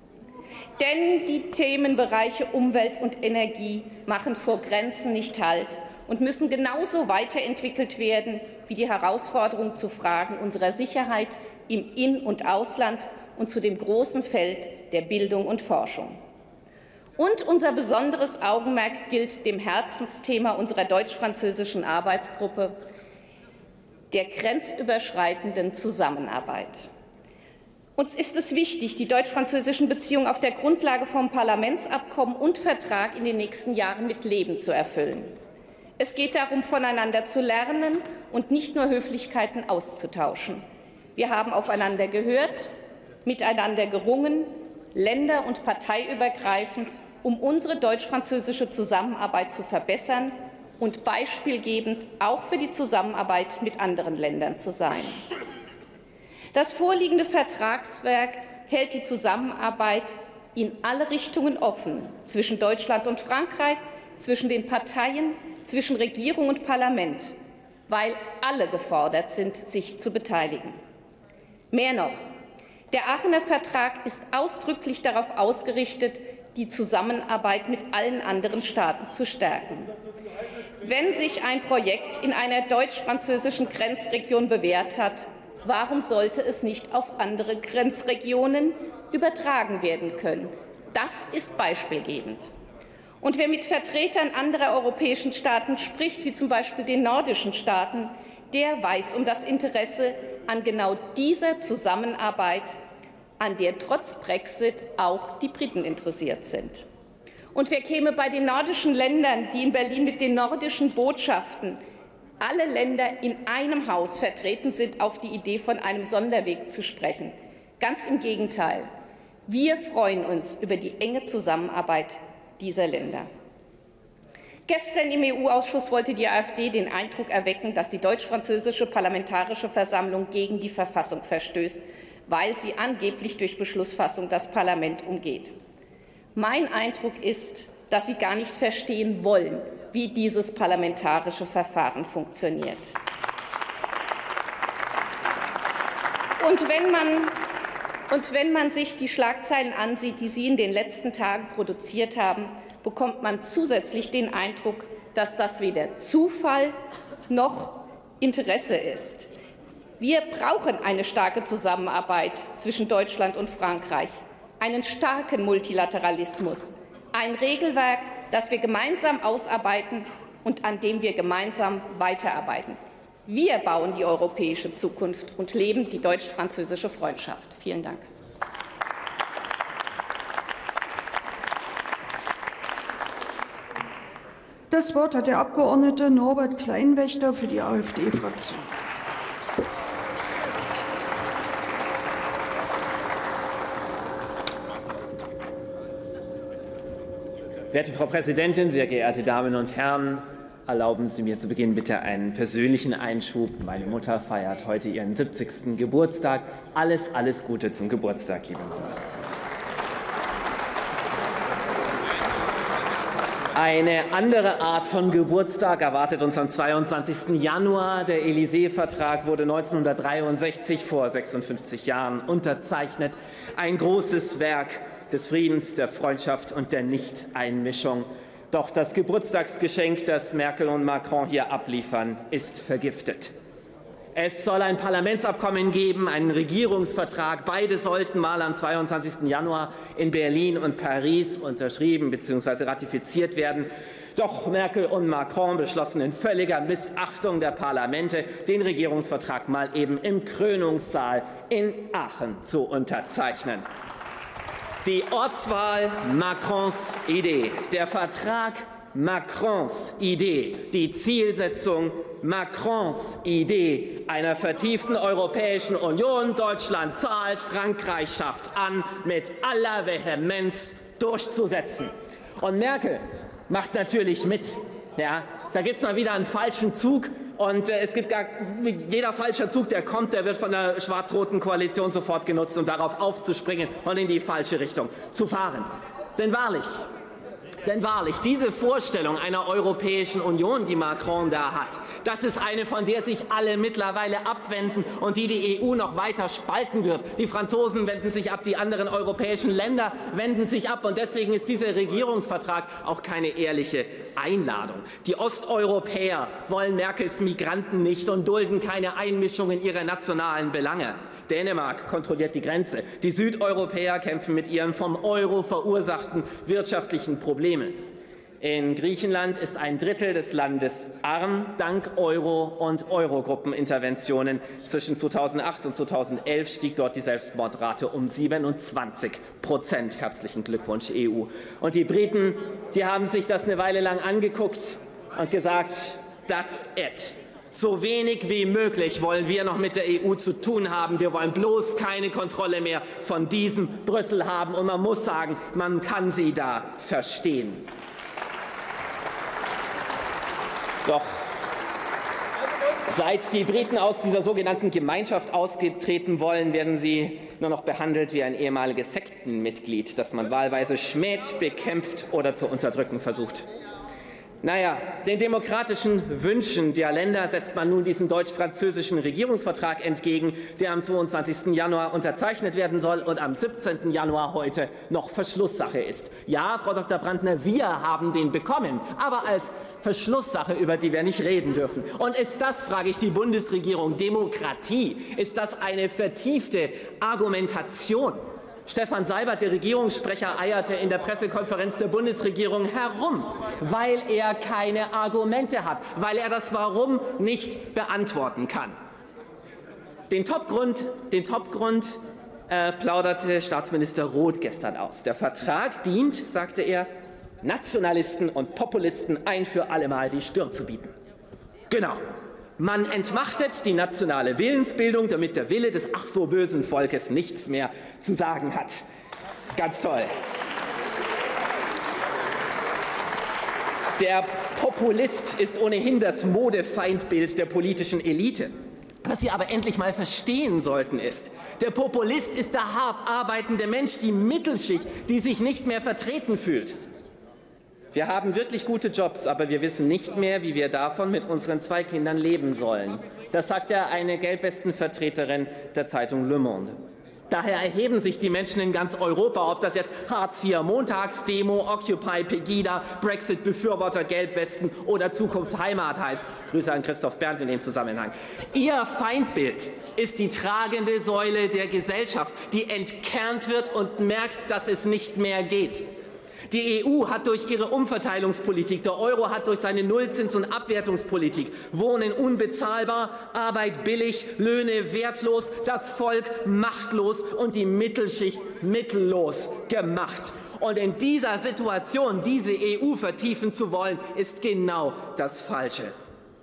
Denn die Themenbereiche Umwelt und Energie machen vor Grenzen nicht Halt und müssen genauso weiterentwickelt werden wie die Herausforderung zu Fragen unserer Sicherheit im In- und Ausland und zu dem großen Feld der Bildung und Forschung. Und unser besonderes Augenmerk gilt dem Herzensthema unserer deutsch-französischen Arbeitsgruppe, der grenzüberschreitenden Zusammenarbeit. Uns ist es wichtig, die deutsch-französischen Beziehungen auf der Grundlage von Parlamentsabkommen und Vertrag in den nächsten Jahren mit Leben zu erfüllen. Es geht darum, voneinander zu lernen und nicht nur Höflichkeiten auszutauschen. Wir haben aufeinander gehört, miteinander gerungen, länder- und parteiübergreifend, um unsere deutsch-französische Zusammenarbeit zu verbessern und beispielgebend auch für die Zusammenarbeit mit anderen Ländern zu sein. Das vorliegende Vertragswerk hält die Zusammenarbeit in alle Richtungen offen, zwischen Deutschland und Frankreich, zwischen den Parteien, zwischen Regierung und Parlament, weil alle gefordert sind, sich zu beteiligen. Mehr noch, der Aachener Vertrag ist ausdrücklich darauf ausgerichtet, die Zusammenarbeit mit allen anderen Staaten zu stärken. Wenn sich ein Projekt in einer deutsch-französischen Grenzregion bewährt hat, warum sollte es nicht auf andere Grenzregionen übertragen werden können? Das ist beispielgebend. Und wer mit Vertretern anderer europäischen Staaten spricht, wie zum Beispiel den nordischen Staaten, der weiß um das Interesse an genau dieser Zusammenarbeit, an der trotz Brexit auch die Briten interessiert sind. Und wer käme bei den nordischen Ländern, die in Berlin mit den nordischen Botschaften alle Länder in einem Haus vertreten sind, auf die Idee, von einem Sonderweg zu sprechen? Ganz im Gegenteil. Wir freuen uns über die enge Zusammenarbeit dieser Länder. Gestern im EU-Ausschuss wollte die AfD den Eindruck erwecken, dass die deutsch-französische Parlamentarische Versammlung gegen die Verfassung verstößt, weil sie angeblich durch Beschlussfassung das Parlament umgeht. Mein Eindruck ist, dass Sie gar nicht verstehen wollen, wie dieses parlamentarische Verfahren funktioniert. Und wenn man sich die Schlagzeilen ansieht, die Sie in den letzten Tagen produziert haben, bekommt man zusätzlich den Eindruck, dass das weder Zufall noch Interesse ist. Wir brauchen eine starke Zusammenarbeit zwischen Deutschland und Frankreich, einen starken Multilateralismus, ein Regelwerk, das wir gemeinsam ausarbeiten und an dem wir gemeinsam weiterarbeiten. Wir bauen die europäische Zukunft und leben die deutsch-französische Freundschaft. Vielen Dank. Das Wort hat der Abgeordnete Norbert Kleinwächter für die AfD-Fraktion. Werte Frau Präsidentin, sehr geehrte Damen und Herren! Erlauben Sie mir zu Beginn bitte einen persönlichen Einschub. Meine Mutter feiert heute ihren 70. Geburtstag. Alles Gute zum Geburtstag, liebe Mama. Eine andere Art von Geburtstag erwartet uns am 22. Januar. Der Élysée-Vertrag wurde 1963 vor 56 Jahren unterzeichnet. Ein großes Werk des Friedens, der Freundschaft und der Nichteinmischung. Doch das Geburtstagsgeschenk, das Merkel und Macron hier abliefern, ist vergiftet. Es soll ein Parlamentsabkommen geben, einen Regierungsvertrag. Beide sollten mal am 22. Januar in Berlin und Paris unterschrieben bzw. ratifiziert werden. Doch Merkel und Macron beschlossen in völliger Missachtung der Parlamente, den Regierungsvertrag mal eben im Krönungssaal in Aachen zu unterzeichnen. Die Ortswahl Macrons Idee, der Vertrag Macrons Idee, die Zielsetzung Macrons Idee einer vertieften Europäischen Union. Deutschland zahlt, Frankreich schafft an, mit aller Vehemenz durchzusetzen. Und Merkel macht natürlich mit. Ja, da gibt es mal wieder einen falschen Zug. Und es gibt jeder falsche Zug, der kommt, der wird von der schwarz-roten Koalition sofort genutzt, um darauf aufzuspringen und in die falsche Richtung zu fahren. Denn wahrlich, diese Vorstellung einer Europäischen Union, die Macron da hat, das ist eine, von der sich alle mittlerweile abwenden und die EU noch weiter spalten wird. Die Franzosen wenden sich ab, die anderen europäischen Länder wenden sich ab. Und deswegen ist dieser Regierungsvertrag auch keine ehrliche Einladung. Die Osteuropäer wollen Merkels Migranten nicht und dulden keine Einmischung in ihre nationalen Belange. Dänemark kontrolliert die Grenze. Die Südeuropäer kämpfen mit ihren vom Euro verursachten wirtschaftlichen Problemen. In Griechenland ist ein Drittel des Landes arm, dank Euro- und Eurogruppeninterventionen. Zwischen 2008 und 2011 stieg dort die Selbstmordrate um 27%. Herzlichen Glückwunsch, EU. Und die Briten, die haben sich das eine Weile lang angeguckt und gesagt, that's it. So wenig wie möglich wollen wir noch mit der EU zu tun haben. Wir wollen bloß keine Kontrolle mehr von diesem Brüssel haben. Und man muss sagen, man kann sie da verstehen. Doch seit die Briten aus dieser sogenannten Gemeinschaft ausgetreten wollen, werden sie nur noch behandelt wie ein ehemaliges Sektenmitglied, das man wahlweise schmäht, bekämpft oder zu unterdrücken versucht. Naja, den demokratischen Wünschen der Länder setzt man nun diesen deutsch-französischen Regierungsvertrag entgegen, der am 22. Januar unterzeichnet werden soll und am 17. Januar heute noch Verschlusssache ist. Ja, Frau Dr. Brandner, wir haben den bekommen, aber als Verschlusssache, über die wir nicht reden dürfen. Und ist das, frage ich die Bundesregierung, Demokratie? Ist das eine vertiefte Argumentation? Stefan Seibert, der Regierungssprecher, eierte in der Pressekonferenz der Bundesregierung herum, weil er keine Argumente hat, weil er das Warum nicht beantworten kann. Den Topgrund plauderte Staatsminister Roth gestern aus. Der Vertrag dient, sagte er, Nationalisten und Populisten ein für allemal die Stirn zu bieten. Genau. Man entmachtet die nationale Willensbildung, damit der Wille des ach so bösen Volkes nichts mehr zu sagen hat. Ganz toll. Der Populist ist ohnehin das Modefeindbild der politischen Elite. Was Sie aber endlich mal verstehen sollten ist, der Populist ist der hart arbeitende Mensch, die Mittelschicht, die sich nicht mehr vertreten fühlt. Wir haben wirklich gute Jobs, aber wir wissen nicht mehr, wie wir davon mit unseren 2 Kindern leben sollen. Das sagt ja eine Gelbwestenvertreterin der Zeitung Le Monde. Daher erheben sich die Menschen in ganz Europa, ob das jetzt Hartz-IV-Montagsdemo, Occupy Pegida, Brexit-Befürworter, Gelbwesten oder Zukunft Heimat heißt. Grüße an Christoph Berndt in dem Zusammenhang. Ihr Feindbild ist die tragende Säule der Gesellschaft, die entkernt wird und merkt, dass es nicht mehr geht. Die EU hat durch ihre Umverteilungspolitik, der Euro hat durch seine Nullzins- und Abwertungspolitik Wohnen unbezahlbar, Arbeit billig, Löhne wertlos, das Volk machtlos und die Mittelschicht mittellos gemacht. Und in dieser Situation diese EU vertiefen zu wollen, ist genau das Falsche.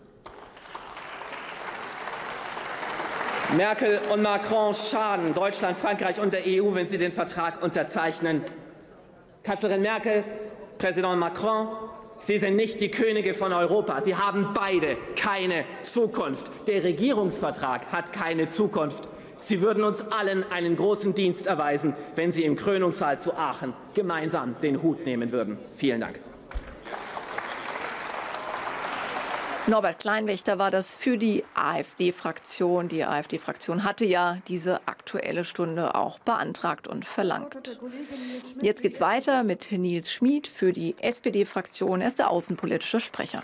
Merkel und Macron schaden Deutschland, Frankreich und der EU, wenn sie den Vertrag unterzeichnen. Kanzlerin Merkel, Präsident Macron, Sie sind nicht die Könige von Europa. Sie haben beide keine Zukunft. Der Regierungsvertrag hat keine Zukunft. Sie würden uns allen einen großen Dienst erweisen, wenn Sie im Krönungssaal zu Aachen gemeinsam den Hut nehmen würden. Vielen Dank. Norbert Kleinwächter war das für die AfD-Fraktion. Die AfD-Fraktion hatte ja diese Aktuelle Stunde auch beantragt und verlangt. Jetzt geht's weiter mit Nils Schmid für die SPD-Fraktion. Er ist der außenpolitische Sprecher.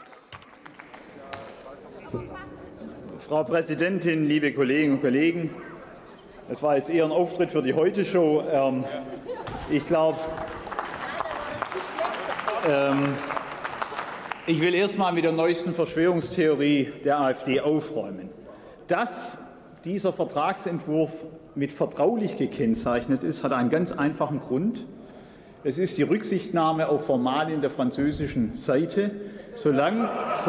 Frau Präsidentin, liebe Kolleginnen und Kollegen! Das war jetzt eher ein Auftritt für die Heute-Show. Ich glaube, ich will erst mal mit der neuesten Verschwörungstheorie der AfD aufräumen. Dass dieser Vertragsentwurf mit vertraulich gekennzeichnet ist, hat einen ganz einfachen Grund. Es ist die Rücksichtnahme auf Formalien der französischen Seite. Solange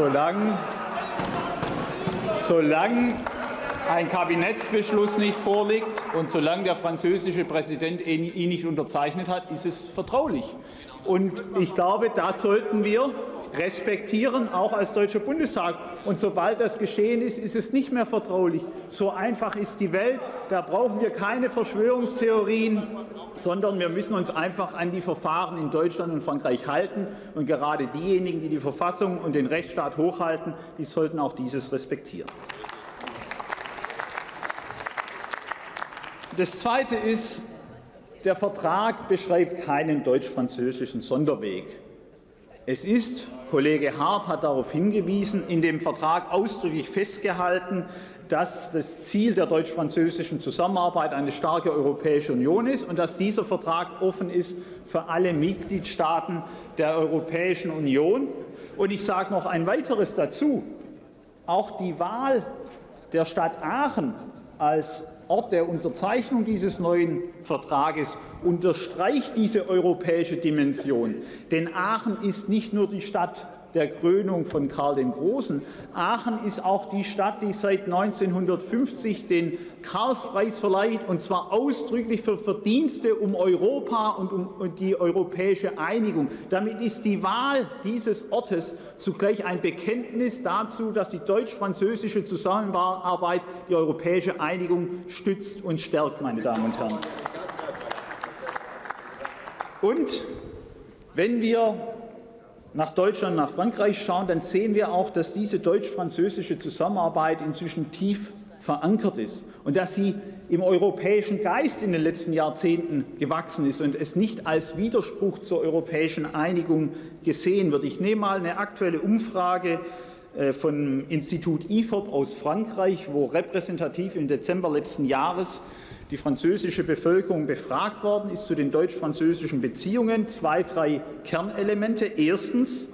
ein Kabinettsbeschluss nicht vorliegt und solange der französische Präsident ihn nicht unterzeichnet hat, ist es vertraulich. Und ich glaube, das sollten wir respektieren, auch als Deutscher Bundestag. Und sobald das geschehen ist, ist es nicht mehr vertraulich. So einfach ist die Welt. Da brauchen wir keine Verschwörungstheorien, sondern wir müssen uns einfach an die Verfahren in Deutschland und Frankreich halten. Und gerade diejenigen, die die Verfassung und den Rechtsstaat hochhalten, die sollten auch dieses respektieren. Das Zweite ist, der Vertrag beschreibt keinen deutsch-französischen Sonderweg. Es ist, Kollege Hart hat darauf hingewiesen, in dem Vertrag ausdrücklich festgehalten, dass das Ziel der deutsch-französischen Zusammenarbeit eine starke Europäische Union ist und dass dieser Vertrag offen ist für alle Mitgliedstaaten der Europäischen Union. Und ich sage noch ein weiteres dazu. Auch die Wahl der Stadt Aachen als Ort der Unterzeichnung dieses neuen Vertrages unterstreicht diese europäische Dimension. Denn Aachen ist nicht nur die Stadt der Krönung von Karl dem Großen. Aachen ist auch die Stadt, die seit 1950 den Karlspreis verleiht, und zwar ausdrücklich für Verdienste um Europa und um die europäische Einigung. Damit ist die Wahl dieses Ortes zugleich ein Bekenntnis dazu, dass die deutsch-französische Zusammenarbeit die europäische Einigung stützt und stärkt, meine Damen und Herren. Und wenn wir nach Deutschland, nach Frankreich schauen, dann sehen wir auch, dass diese deutsch-französische Zusammenarbeit inzwischen tief verankert ist und dass sie im europäischen Geist in den letzten Jahrzehnten gewachsen ist und es nicht als Widerspruch zur europäischen Einigung gesehen wird. Ich nehme mal eine aktuelle Umfrage vom Institut IFOP aus Frankreich, wo repräsentativ im Dezember letzten Jahres die französische Bevölkerung befragt worden ist zu den deutsch-französischen Beziehungen. 2, 3 Kernelemente. Erstens,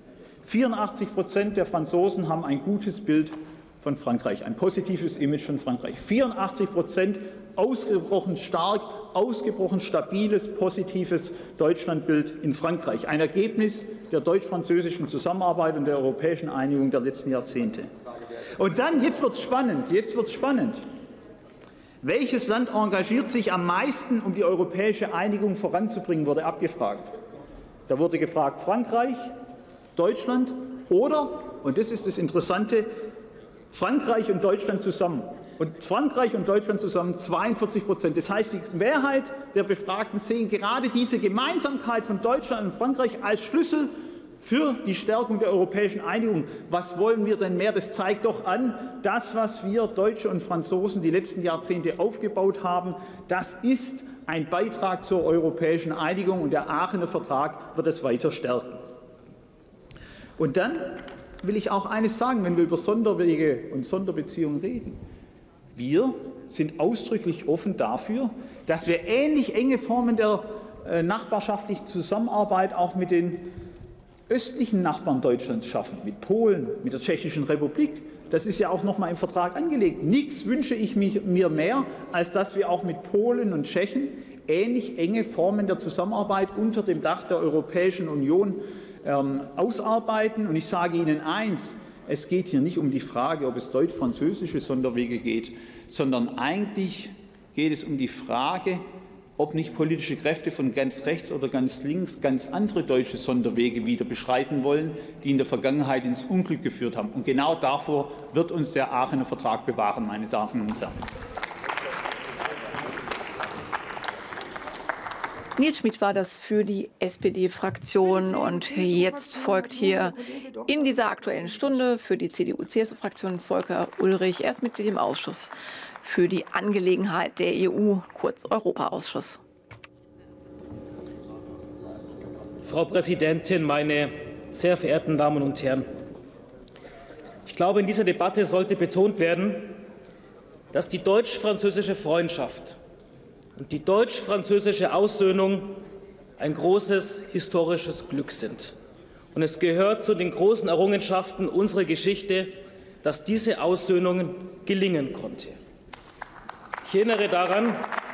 84% der Franzosen haben ein gutes Bild von Frankreich, ein positives Image von Frankreich. 84% ausgebrochen stark, ausgebrochen stabiles, positives Deutschlandbild in Frankreich. Ein Ergebnis der deutsch-französischen Zusammenarbeit und der europäischen Einigung der letzten Jahrzehnte. Und dann, jetzt wird es spannend. Welches Land engagiert sich am meisten, um die europäische Einigung voranzubringen, wurde abgefragt. Da wurde gefragt Frankreich, Deutschland oder, und das ist das Interessante, Frankreich und Deutschland zusammen. Und Frankreich und Deutschland zusammen 42%. Das heißt, die Mehrheit der Befragten sehen gerade diese Gemeinsamkeit von Deutschland und Frankreich als Schlüssel für die Stärkung der europäischen Einigung. Was wollen wir denn mehr? Das zeigt doch an, das, was wir Deutsche und Franzosen die letzten Jahrzehnte aufgebaut haben, das ist ein Beitrag zur europäischen Einigung, und der Aachener Vertrag wird es weiter stärken. Und dann will ich auch eines sagen, wenn wir über Sonderwege und Sonderbeziehungen reden. Wir sind ausdrücklich offen dafür, dass wir ähnlich enge Formen der nachbarschaftlichen Zusammenarbeit auch mit den östlichen Nachbarn Deutschlands schaffen, mit Polen, mit der Tschechischen Republik. Das ist ja auch noch mal im Vertrag angelegt. Nichts wünsche ich mir mehr, als dass wir auch mit Polen und Tschechen ähnlich enge Formen der Zusammenarbeit unter dem Dach der Europäischen Union ausarbeiten. Und ich sage Ihnen eins, es geht hier nicht um die Frage, ob es deutsch-französische Sonderwege geht, sondern eigentlich geht es um die Frage, ob nicht politische Kräfte von ganz rechts oder ganz links ganz andere deutsche Sonderwege wieder beschreiten wollen, die in der Vergangenheit ins Unglück geführt haben. Und genau davor wird uns der Aachener Vertrag bewahren, meine Damen und Herren. Nils Schmid war das für die SPD-Fraktion. Und jetzt folgt hier in dieser Aktuellen Stunde für die CDU-CSU-Fraktion Volker Ulrich. Er ist Mitglied im Ausschuss für die Angelegenheit der EU, kurz Europaausschuss. Frau Präsidentin, meine sehr verehrten Damen und Herren! Ich glaube, in dieser Debatte sollte betont werden, dass die deutsch-französische Freundschaft und die deutsch-französische Aussöhnung ein großes historisches Glück sind. Und es gehört zu den großen Errungenschaften unserer Geschichte, dass diese Aussöhnung gelingen konnte. Ich erinnere daran,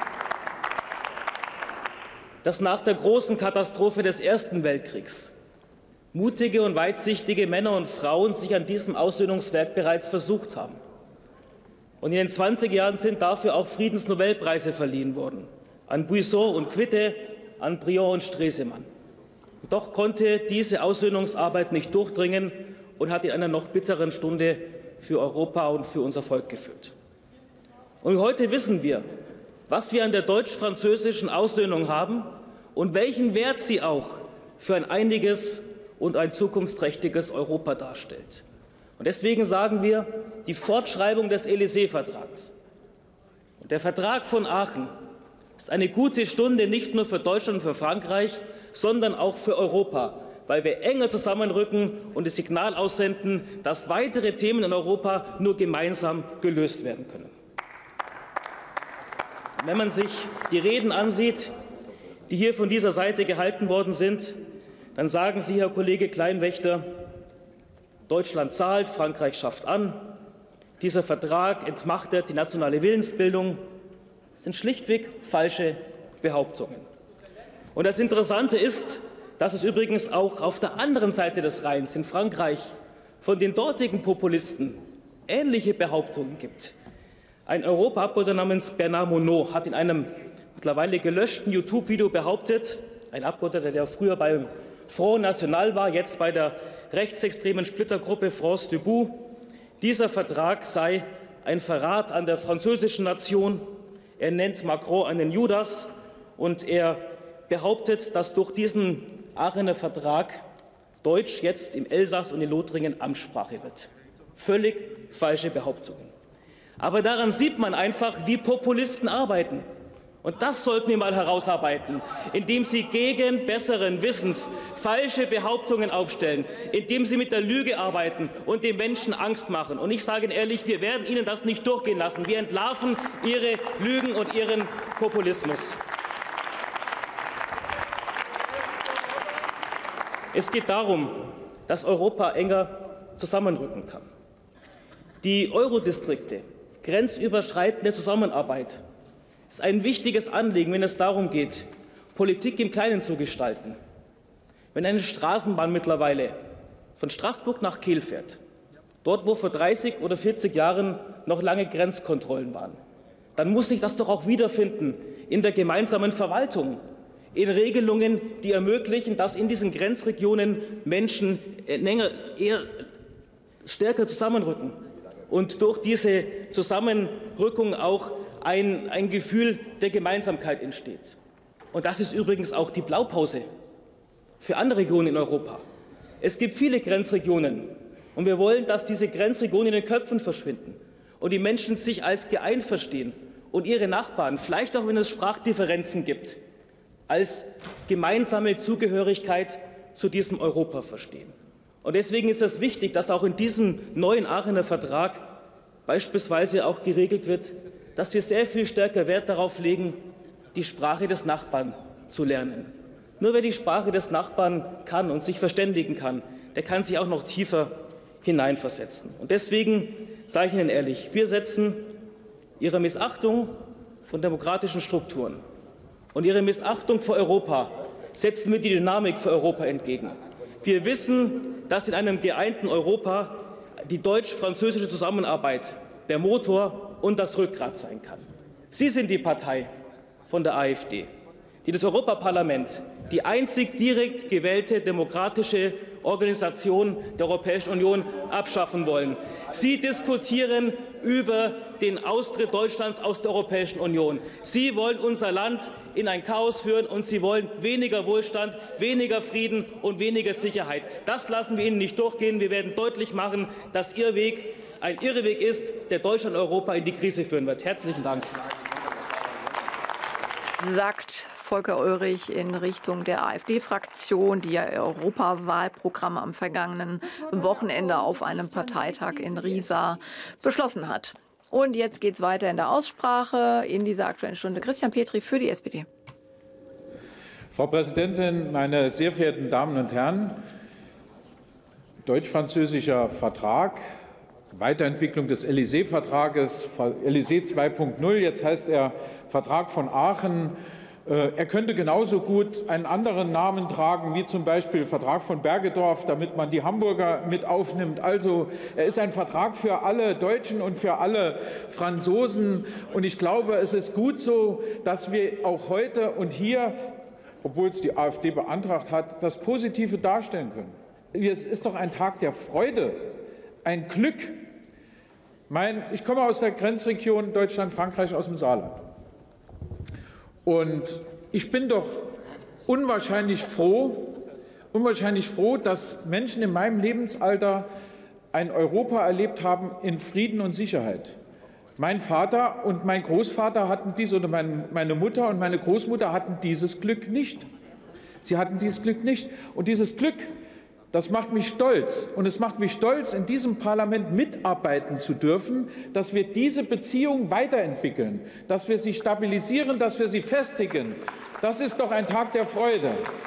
dass nach der großen Katastrophe des Ersten Weltkriegs mutige und weitsichtige Männer und Frauen sich an diesem Aussöhnungswerk bereits versucht haben. Und in den 20 Jahren sind dafür auch Friedensnobelpreise verliehen worden, an Buisson und Quitte, an Briand und Stresemann. Und doch konnte diese Aussöhnungsarbeit nicht durchdringen und hat in einer noch bitteren Stunde für Europa und für unser Volk geführt. Und heute wissen wir, was wir an der deutsch-französischen Aussöhnung haben und welchen Wert sie auch für ein einiges und ein zukunftsträchtiges Europa darstellt. Und deswegen sagen wir, die Fortschreibung des Élysée-Vertrags und der Vertrag von Aachen ist eine gute Stunde nicht nur für Deutschland und für Frankreich, sondern auch für Europa, weil wir enger zusammenrücken und das Signal aussenden, dass weitere Themen in Europa nur gemeinsam gelöst werden können. Wenn man sich die Reden ansieht, die hier von dieser Seite gehalten worden sind, dann sagen Sie, Herr Kollege Kleinwächter, Deutschland zahlt, Frankreich schafft an. Dieser Vertrag entmachtet die nationale Willensbildung. Das sind schlichtweg falsche Behauptungen. Und das Interessante ist, dass es übrigens auch auf der anderen Seite des Rheins in Frankreich von den dortigen Populisten ähnliche Behauptungen gibt. Ein Europaabgeordneter namens Bernard Monod hat in einem mittlerweile gelöschten YouTube-Video behauptet, ein Abgeordneter, der früher beim Front National war, jetzt bei der rechtsextremen Splittergruppe France Debout, dieser Vertrag sei ein Verrat an der französischen Nation. Er nennt Macron einen Judas und er behauptet, dass durch diesen Aachener Vertrag Deutsch jetzt im Elsass und in Lothringen Amtssprache wird. Völlig falsche Behauptungen. Aber daran sieht man einfach, wie Populisten arbeiten. Und das sollten wir mal herausarbeiten, indem Sie gegen besseren Wissens falsche Behauptungen aufstellen, indem Sie mit der Lüge arbeiten und den Menschen Angst machen. Und ich sage Ihnen ehrlich, wir werden Ihnen das nicht durchgehen lassen. Wir entlarven Ihre Lügen und Ihren Populismus. Es geht darum, dass Europa enger zusammenrücken kann. Die Eurodistrikte, grenzüberschreitende Zusammenarbeit, ist ein wichtiges Anliegen, wenn es darum geht, Politik im Kleinen zu gestalten. Wenn eine Straßenbahn mittlerweile von Straßburg nach Kehl fährt, dort wo vor 30 oder 40 Jahren noch lange Grenzkontrollen waren, dann muss sich das doch auch wiederfinden in der gemeinsamen Verwaltung, in Regelungen, die ermöglichen, dass in diesen Grenzregionen Menschen eher stärker zusammenrücken und durch diese Zusammenrückung auch ein Gefühl der Gemeinsamkeit entsteht. Und das ist übrigens auch die Blaupause für andere Regionen in Europa. Es gibt viele Grenzregionen und wir wollen, dass diese Grenzregionen in den Köpfen verschwinden und die Menschen sich als geeint verstehen und ihre Nachbarn, vielleicht auch wenn es Sprachdifferenzen gibt, als gemeinsame Zugehörigkeit zu diesem Europa verstehen. Und deswegen ist es wichtig, dass auch in diesem neuen Aachener Vertrag beispielsweise auch geregelt wird, dass wir sehr viel stärker Wert darauf legen, die Sprache des Nachbarn zu lernen. Nur wer die Sprache des Nachbarn kann und sich verständigen kann, der kann sich auch noch tiefer hineinversetzen. Und deswegen sage ich Ihnen ehrlich, wir setzen Ihrer Missachtung von demokratischen Strukturen und Ihrer Missachtung für Europa setzen wir die Dynamik für Europa entgegen. Wir wissen, dass in einem geeinten Europa die deutsch-französische Zusammenarbeit der Motor und das Rückgrat sein kann. Sie sind die Partei von der AfD, die das Europaparlament, die einzig direkt gewählte demokratische Organisation der Europäischen Union abschaffen wollen. Sie diskutieren über den Austritt Deutschlands aus der Europäischen Union. Sie wollen unser Land in ein Chaos führen, und Sie wollen weniger Wohlstand, weniger Frieden und weniger Sicherheit. Das lassen wir Ihnen nicht durchgehen. Wir werden deutlich machen, dass Ihr Weg ein Irrweg ist, der Deutschland und Europa in die Krise führen wird. Herzlichen Dank. Sagt Volker Ulrich in Richtung der AfD-Fraktion, die ja ihr Europawahlprogramm am vergangenen Wochenende auf einem Parteitag in Riesa beschlossen hat. Und jetzt geht es weiter in der Aussprache in dieser Aktuellen Stunde. Christian Petri für die SPD. Frau Präsidentin, meine sehr verehrten Damen und Herren! Deutsch-französischer Vertrag, Weiterentwicklung des Élysée-Vertrages, Élysée 2.0, jetzt heißt er Vertrag von Aachen. Er könnte genauso gut einen anderen Namen tragen, wie zum Beispiel Vertrag von Bergedorf, damit man die Hamburger mit aufnimmt. Also er ist ein Vertrag für alle Deutschen und für alle Franzosen. Und ich glaube, es ist gut so, dass wir auch heute und hier, obwohl es die AfD beantragt hat, das Positive darstellen können. Es ist doch ein Tag der Freude, ein Glück. Ich komme aus der Grenzregion Deutschland-Frankreich, aus dem Saarland. Und ich bin doch unwahrscheinlich froh, dass Menschen in meinem Lebensalter ein Europa erlebt haben in Frieden und Sicherheit. Mein Vater und mein Großvater hatten dies, oder meine Mutter und meine Großmutter hatten dieses Glück nicht. Sie hatten dieses Glück nicht. Und dieses Glück, das macht mich stolz. Und es macht mich stolz, in diesem Parlament mitarbeiten zu dürfen, dass wir diese Beziehung weiterentwickeln, dass wir sie stabilisieren, dass wir sie festigen. Das ist doch ein Tag der Freude.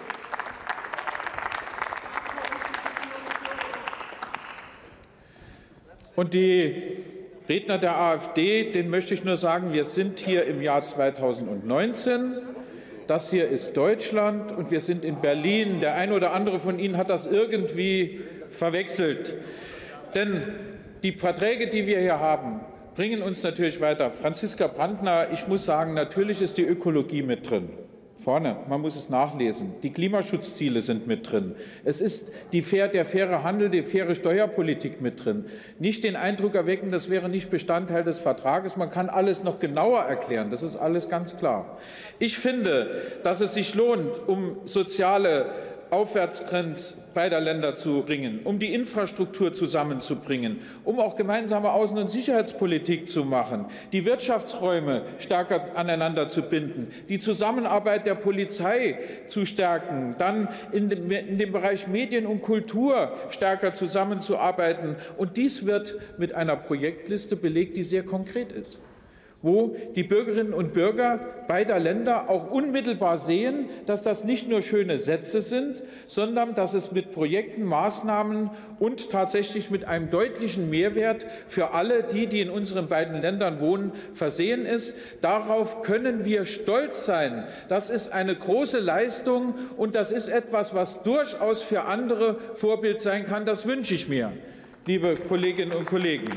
Und die Redner der AfD, denen möchte ich nur sagen, wir sind hier im Jahr 2019. Das hier ist Deutschland, und wir sind in Berlin. Der eine oder andere von Ihnen hat das irgendwie verwechselt. Denn die Verträge, die wir hier haben, bringen uns natürlich weiter. Franziska Brandner, ich muss sagen, natürlich ist die Ökologie mit drin. Vorne, man muss es nachlesen. Die Klimaschutzziele sind mit drin. Es ist der faire Handel, die faire Steuerpolitik mit drin. Nicht den Eindruck erwecken, das wäre nicht Bestandteil des Vertrages. Man kann alles noch genauer erklären. Das ist alles ganz klar. Ich finde, dass es sich lohnt, um soziale Aufwärtstrends beider Länder zu ringen, um die Infrastruktur zusammenzubringen, um auch gemeinsame Außen- und Sicherheitspolitik zu machen, die Wirtschaftsräume stärker aneinander zu binden, die Zusammenarbeit der Polizei zu stärken, dann in dem Bereich Medien und Kultur stärker zusammenzuarbeiten. Und dies wird mit einer Projektliste belegt, die sehr konkret ist, wo die Bürgerinnen und Bürger beider Länder auch unmittelbar sehen, dass das nicht nur schöne Sätze sind, sondern dass es mit Projekten, Maßnahmen und tatsächlich mit einem deutlichen Mehrwert für alle, die in unseren beiden Ländern wohnen, versehen ist. Darauf können wir stolz sein. Das ist eine große Leistung, und das ist etwas, was durchaus für andere Vorbild sein kann. Das wünsche ich mir, liebe Kolleginnen und Kollegen.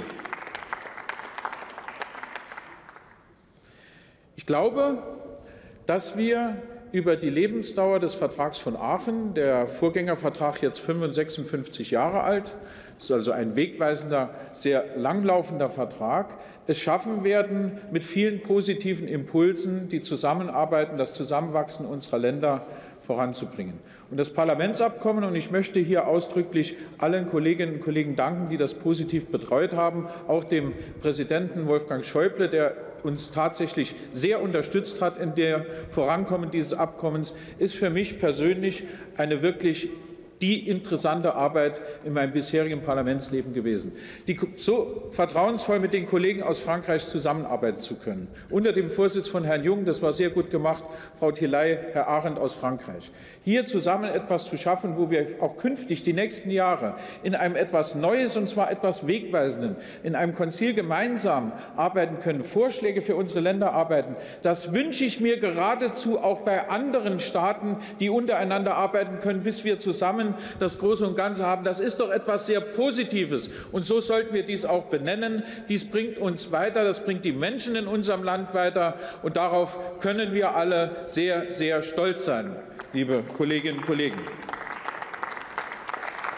Ich glaube, dass wir über die Lebensdauer des Vertrags von Aachen, der Vorgängervertrag jetzt 56 Jahre alt, ist also ein wegweisender, sehr langlaufender Vertrag, es schaffen werden, mit vielen positiven Impulsen die Zusammenarbeit und das Zusammenwachsen unserer Länder voranzubringen. Und das Parlamentsabkommen, und ich möchte hier ausdrücklich allen Kolleginnen und Kollegen danken, die das positiv betreut haben, auch dem Präsidenten Wolfgang Schäuble, der uns tatsächlich sehr unterstützt hat in der Vorankommen dieses Abkommens, ist für mich persönlich eine wirklich die interessante Arbeit in meinem bisherigen Parlamentsleben gewesen, so vertrauensvoll mit den Kollegen aus Frankreich zusammenarbeiten zu können. Unter dem Vorsitz von Herrn Jung, das war sehr gut gemacht, Frau Thieley, Herr Arendt aus Frankreich. Hier zusammen etwas zu schaffen, wo wir auch künftig die nächsten Jahre in einem etwas Neues, und zwar etwas Wegweisenden, in einem Konzil gemeinsam arbeiten können, Vorschläge für unsere Länder arbeiten, das wünsche ich mir geradezu auch bei anderen Staaten, die untereinander arbeiten können, bis wir zusammen das Große und Ganze haben. Das ist doch etwas sehr Positives. Und so sollten wir dies auch benennen. Dies bringt uns weiter, das bringt die Menschen in unserem Land weiter. Und darauf können wir alle sehr, sehr stolz sein, liebe Kolleginnen und Kollegen.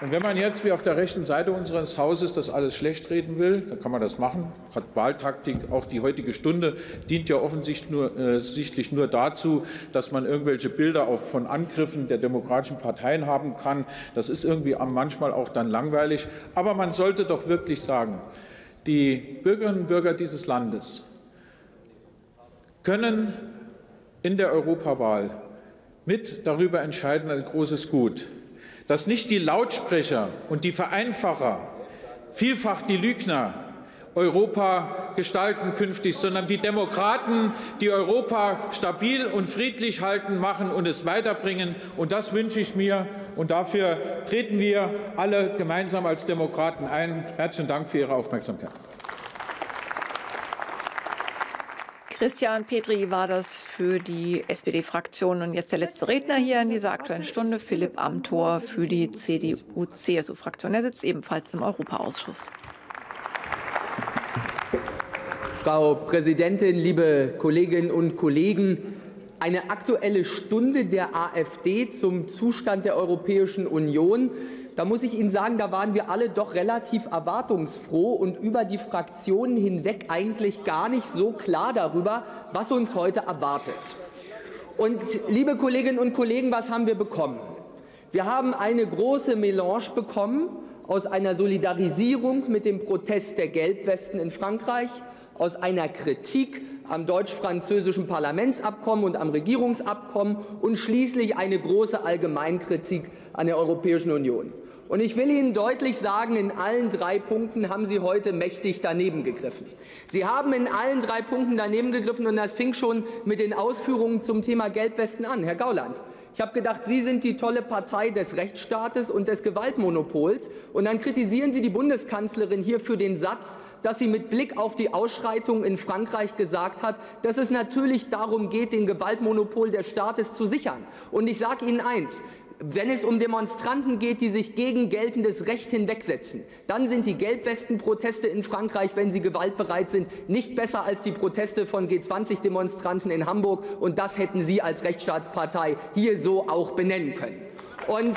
Und wenn man jetzt wie auf der rechten Seite unseres Hauses das alles schlecht reden will, dann kann man das machen. Hat Wahltaktik. Auch die heutige Stunde dient ja offensichtlich nur dazu, dass man irgendwelche Bilder auch von Angriffen der demokratischen Parteien haben kann. Das ist irgendwie manchmal auch dann langweilig. Aber man sollte doch wirklich sagen, die Bürgerinnen und Bürger dieses Landes können in der Europawahl mit darüber entscheiden, ein großes Gut, dass nicht die Lautsprecher und die Vereinfacher, vielfach die Lügner, Europa gestalten künftig, sondern die Demokraten, die Europa stabil und friedlich halten, machen und es weiterbringen. Und das wünsche ich mir. Und dafür treten wir alle gemeinsam als Demokraten ein. Herzlichen Dank für Ihre Aufmerksamkeit. Christian Petri war das für die SPD-Fraktion. Und jetzt der letzte Redner hier in dieser Aktuellen Stunde, Philipp Amthor für die CDU-CSU-Fraktion. Er sitzt ebenfalls im Europaausschuss. Frau Präsidentin, liebe Kolleginnen und Kollegen! Eine Aktuelle Stunde der AfD zum Zustand der Europäischen Union. Da muss ich Ihnen sagen, da waren wir alle doch relativ erwartungsfroh und über die Fraktionen hinweg eigentlich gar nicht so klar darüber, was uns heute erwartet. Und liebe Kolleginnen und Kollegen, was haben wir bekommen? Wir haben eine große Melange bekommen aus einer Solidarisierung mit dem Protest der Gelbwesten in Frankreich, aus einer Kritik am deutsch-französischen Parlamentsabkommen und am Regierungsabkommen und schließlich eine große Allgemeinkritik an der Europäischen Union. Und ich will Ihnen deutlich sagen, in allen 3 Punkten haben Sie heute mächtig daneben gegriffen. Sie haben in allen 3 Punkten daneben gegriffen, und das fing schon mit den Ausführungen zum Thema Gelbwesten an. Herr Gauland, ich habe gedacht, Sie sind die tolle Partei des Rechtsstaates und des Gewaltmonopols. Und dann kritisieren Sie die Bundeskanzlerin hier für den Satz, dass sie mit Blick auf die Ausschreitungen in Frankreich gesagt hat, dass es natürlich darum geht, den Gewaltmonopol des Staates zu sichern. Und ich sage Ihnen eins: Wenn es um Demonstranten geht, die sich gegen geltendes Recht hinwegsetzen, dann sind die Gelbwesten-Proteste in Frankreich, wenn sie gewaltbereit sind, nicht besser als die Proteste von G20-Demonstranten in Hamburg. Und das hätten Sie als Rechtsstaatspartei hier so auch benennen können. Und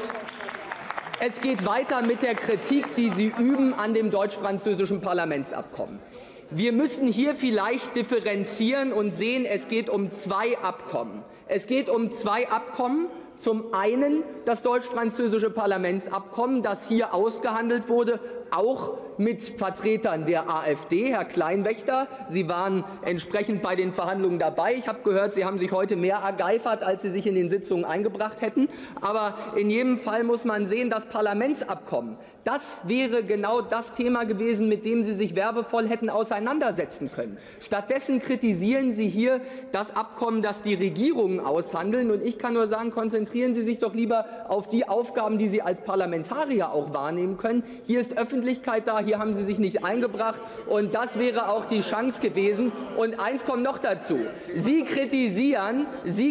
es geht weiter mit der Kritik, die Sie üben an dem deutsch-französischen Parlamentsabkommen. Wir müssen hier vielleicht differenzieren und sehen, es geht um 2 Abkommen. Es geht um 2 Abkommen. Zum einen das deutsch-französische Parlamentsabkommen, das hier ausgehandelt wurde, auch mit Vertretern der AfD. Herr Kleinwächter, Sie waren entsprechend bei den Verhandlungen dabei. Ich habe gehört, Sie haben sich heute mehr ergeifert, als Sie sich in den Sitzungen eingebracht hätten. Aber in jedem Fall muss man sehen, das Parlamentsabkommen, das wäre genau das Thema gewesen, mit dem Sie sich werbevoll hätten auseinandersetzen können. Stattdessen kritisieren Sie hier das Abkommen, das die Regierungen aushandeln. Und ich kann nur sagen, konzentrieren Sie sich doch lieber auf die Aufgaben, die Sie als Parlamentarier auch wahrnehmen können. Hier ist Öffentlichkeit da, hier haben Sie sich nicht eingebracht, und das wäre auch die Chance gewesen. Und eins kommt noch dazu: Sie kritisieren,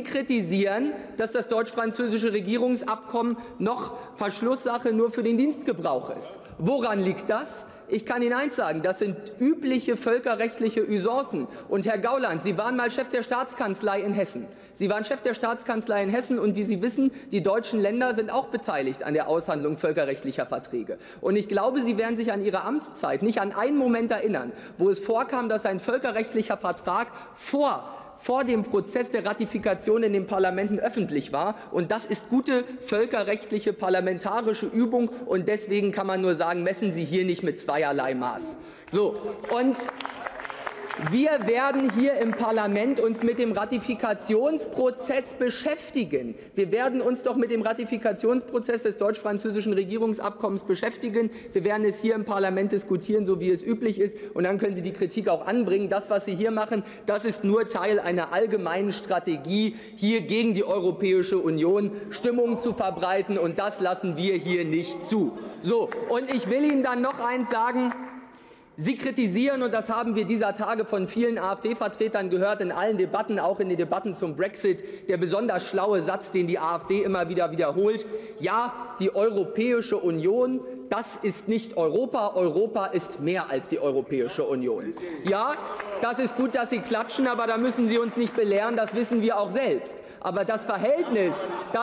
dass das deutsch-französische Regierungsabkommen noch Verschlusssache nur für den Dienstgebrauch ist. Woran liegt das? Ich kann Ihnen eins sagen, das sind übliche völkerrechtliche Usancen. Und Herr Gauland, Sie waren mal Chef der Staatskanzlei in Hessen. Sie waren Chef der Staatskanzlei in Hessen, und wie Sie wissen, die deutschen Länder sind auch beteiligt an der Aushandlung völkerrechtlicher Verträge. Und ich glaube, Sie werden sich an Ihre Amtszeit nicht an einen Moment erinnern, wo es vorkam, dass ein völkerrechtlicher Vertrag vor dem Prozess der Ratifikation in den Parlamenten öffentlich war. Und das ist gute völkerrechtliche parlamentarische Übung. Und deswegen kann man nur sagen, messen Sie hier nicht mit zweierlei Maß. So, und wir werden hier im Parlament uns mit dem Ratifikationsprozess beschäftigen. Wir werden uns doch mit dem Ratifikationsprozess des deutsch-französischen Regierungsabkommens beschäftigen. Wir werden es hier im Parlament diskutieren, so wie es üblich ist. Und dann können Sie die Kritik auch anbringen. Das, was Sie hier machen, das ist nur Teil einer allgemeinen Strategie, hier gegen die Europäische Union Stimmung zu verbreiten. Und das lassen wir hier nicht zu. So, und ich will Ihnen dann noch eins sagen. Sie kritisieren, und das haben wir dieser Tage von vielen AfD-Vertretern gehört, in allen Debatten, auch in den Debatten zum Brexit, der besonders schlaue Satz, den die AfD immer wieder wiederholt: Ja, die Europäische Union, das ist nicht Europa. Europa ist mehr als die Europäische Union. Ja, das ist gut, dass Sie klatschen, aber da müssen Sie uns nicht belehren, das wissen wir auch selbst. Aber das Verhältnis,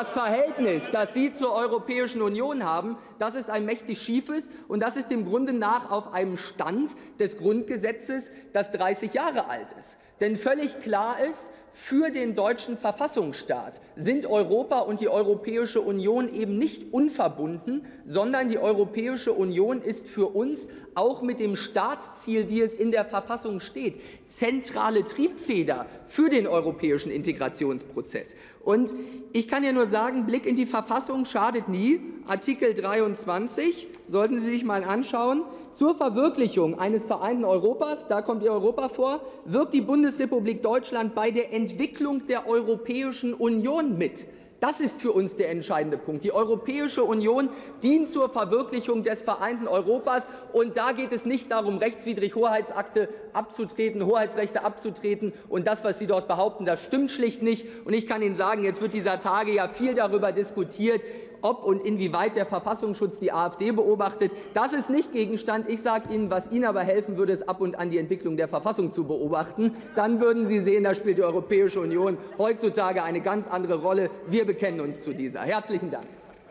das Sie zur Europäischen Union haben, das ist ein mächtig schiefes, und das ist dem Grunde nach auf einem Stand des Grundgesetzes, das 30 Jahre alt ist. Denn völlig klar ist, für den deutschen Verfassungsstaat sind Europa und die Europäische Union eben nicht unverbunden, sondern die Europäische Union ist für uns auch mit dem Staatsziel, wie es in der Verfassung steht, zentrale Triebfeder für den europäischen Integrationsprozess. Und ich kann ja nur sagen, Blick in die Verfassung schadet nie. Artikel 23 sollten Sie sich mal anschauen. Zur Verwirklichung eines vereinten Europas, da kommt Ihr Europa vor, wirkt die Bundesrepublik Deutschland bei der Entwicklung der Europäischen Union mit. Das ist für uns der entscheidende Punkt. Die Europäische Union dient zur Verwirklichung des vereinten Europas. Und da geht es nicht darum, rechtswidrig Hoheitsakte abzutreten, Hoheitsrechte abzutreten. Und das, was Sie dort behaupten, das stimmt schlicht nicht. Und ich kann Ihnen sagen, jetzt wird dieser Tage ja viel darüber diskutiert, ob und inwieweit der Verfassungsschutz die AfD beobachtet. Das ist nicht Gegenstand. Ich sage Ihnen, was Ihnen aber helfen würde, ist ab und an die Entwicklung der Verfassung zu beobachten. Dann würden Sie sehen, da spielt die Europäische Union heutzutage eine ganz andere Rolle. Wir bekennen uns zu dieser. Herzlichen Dank.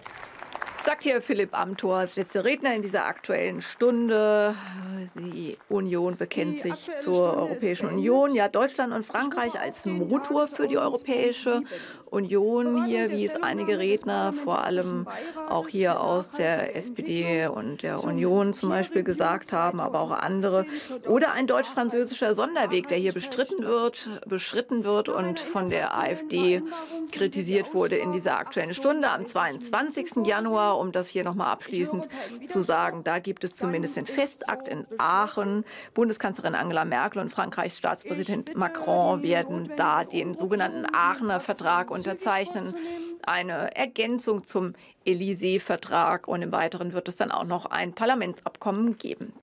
Sagt hier Philipp Amthor als letzter Redner in dieser Aktuellen Stunde. Die Union bekennt sich zur Europäischen Union. Ja, Deutschland und Frankreich als Motor für die Europäische Union hier, wie es einige Redner, vor allem auch hier aus der SPD und der Union zum Beispiel gesagt haben, aber auch andere. Oder ein deutsch-französischer Sonderweg, der hier beschritten wird und von der AfD kritisiert wurde in dieser Aktuellen Stunde am 22. Januar, um das hier nochmal abschließend zu sagen. Da gibt es zumindest den Festakt in Aachen. Bundeskanzlerin Angela Merkel und Frankreichs Staatspräsident Macron werden da den sogenannten Aachener Vertrag unterzeichnen. Eine Ergänzung zum Élysée-Vertrag. Und im Weiteren wird es dann auch noch ein Parlamentsabkommen geben.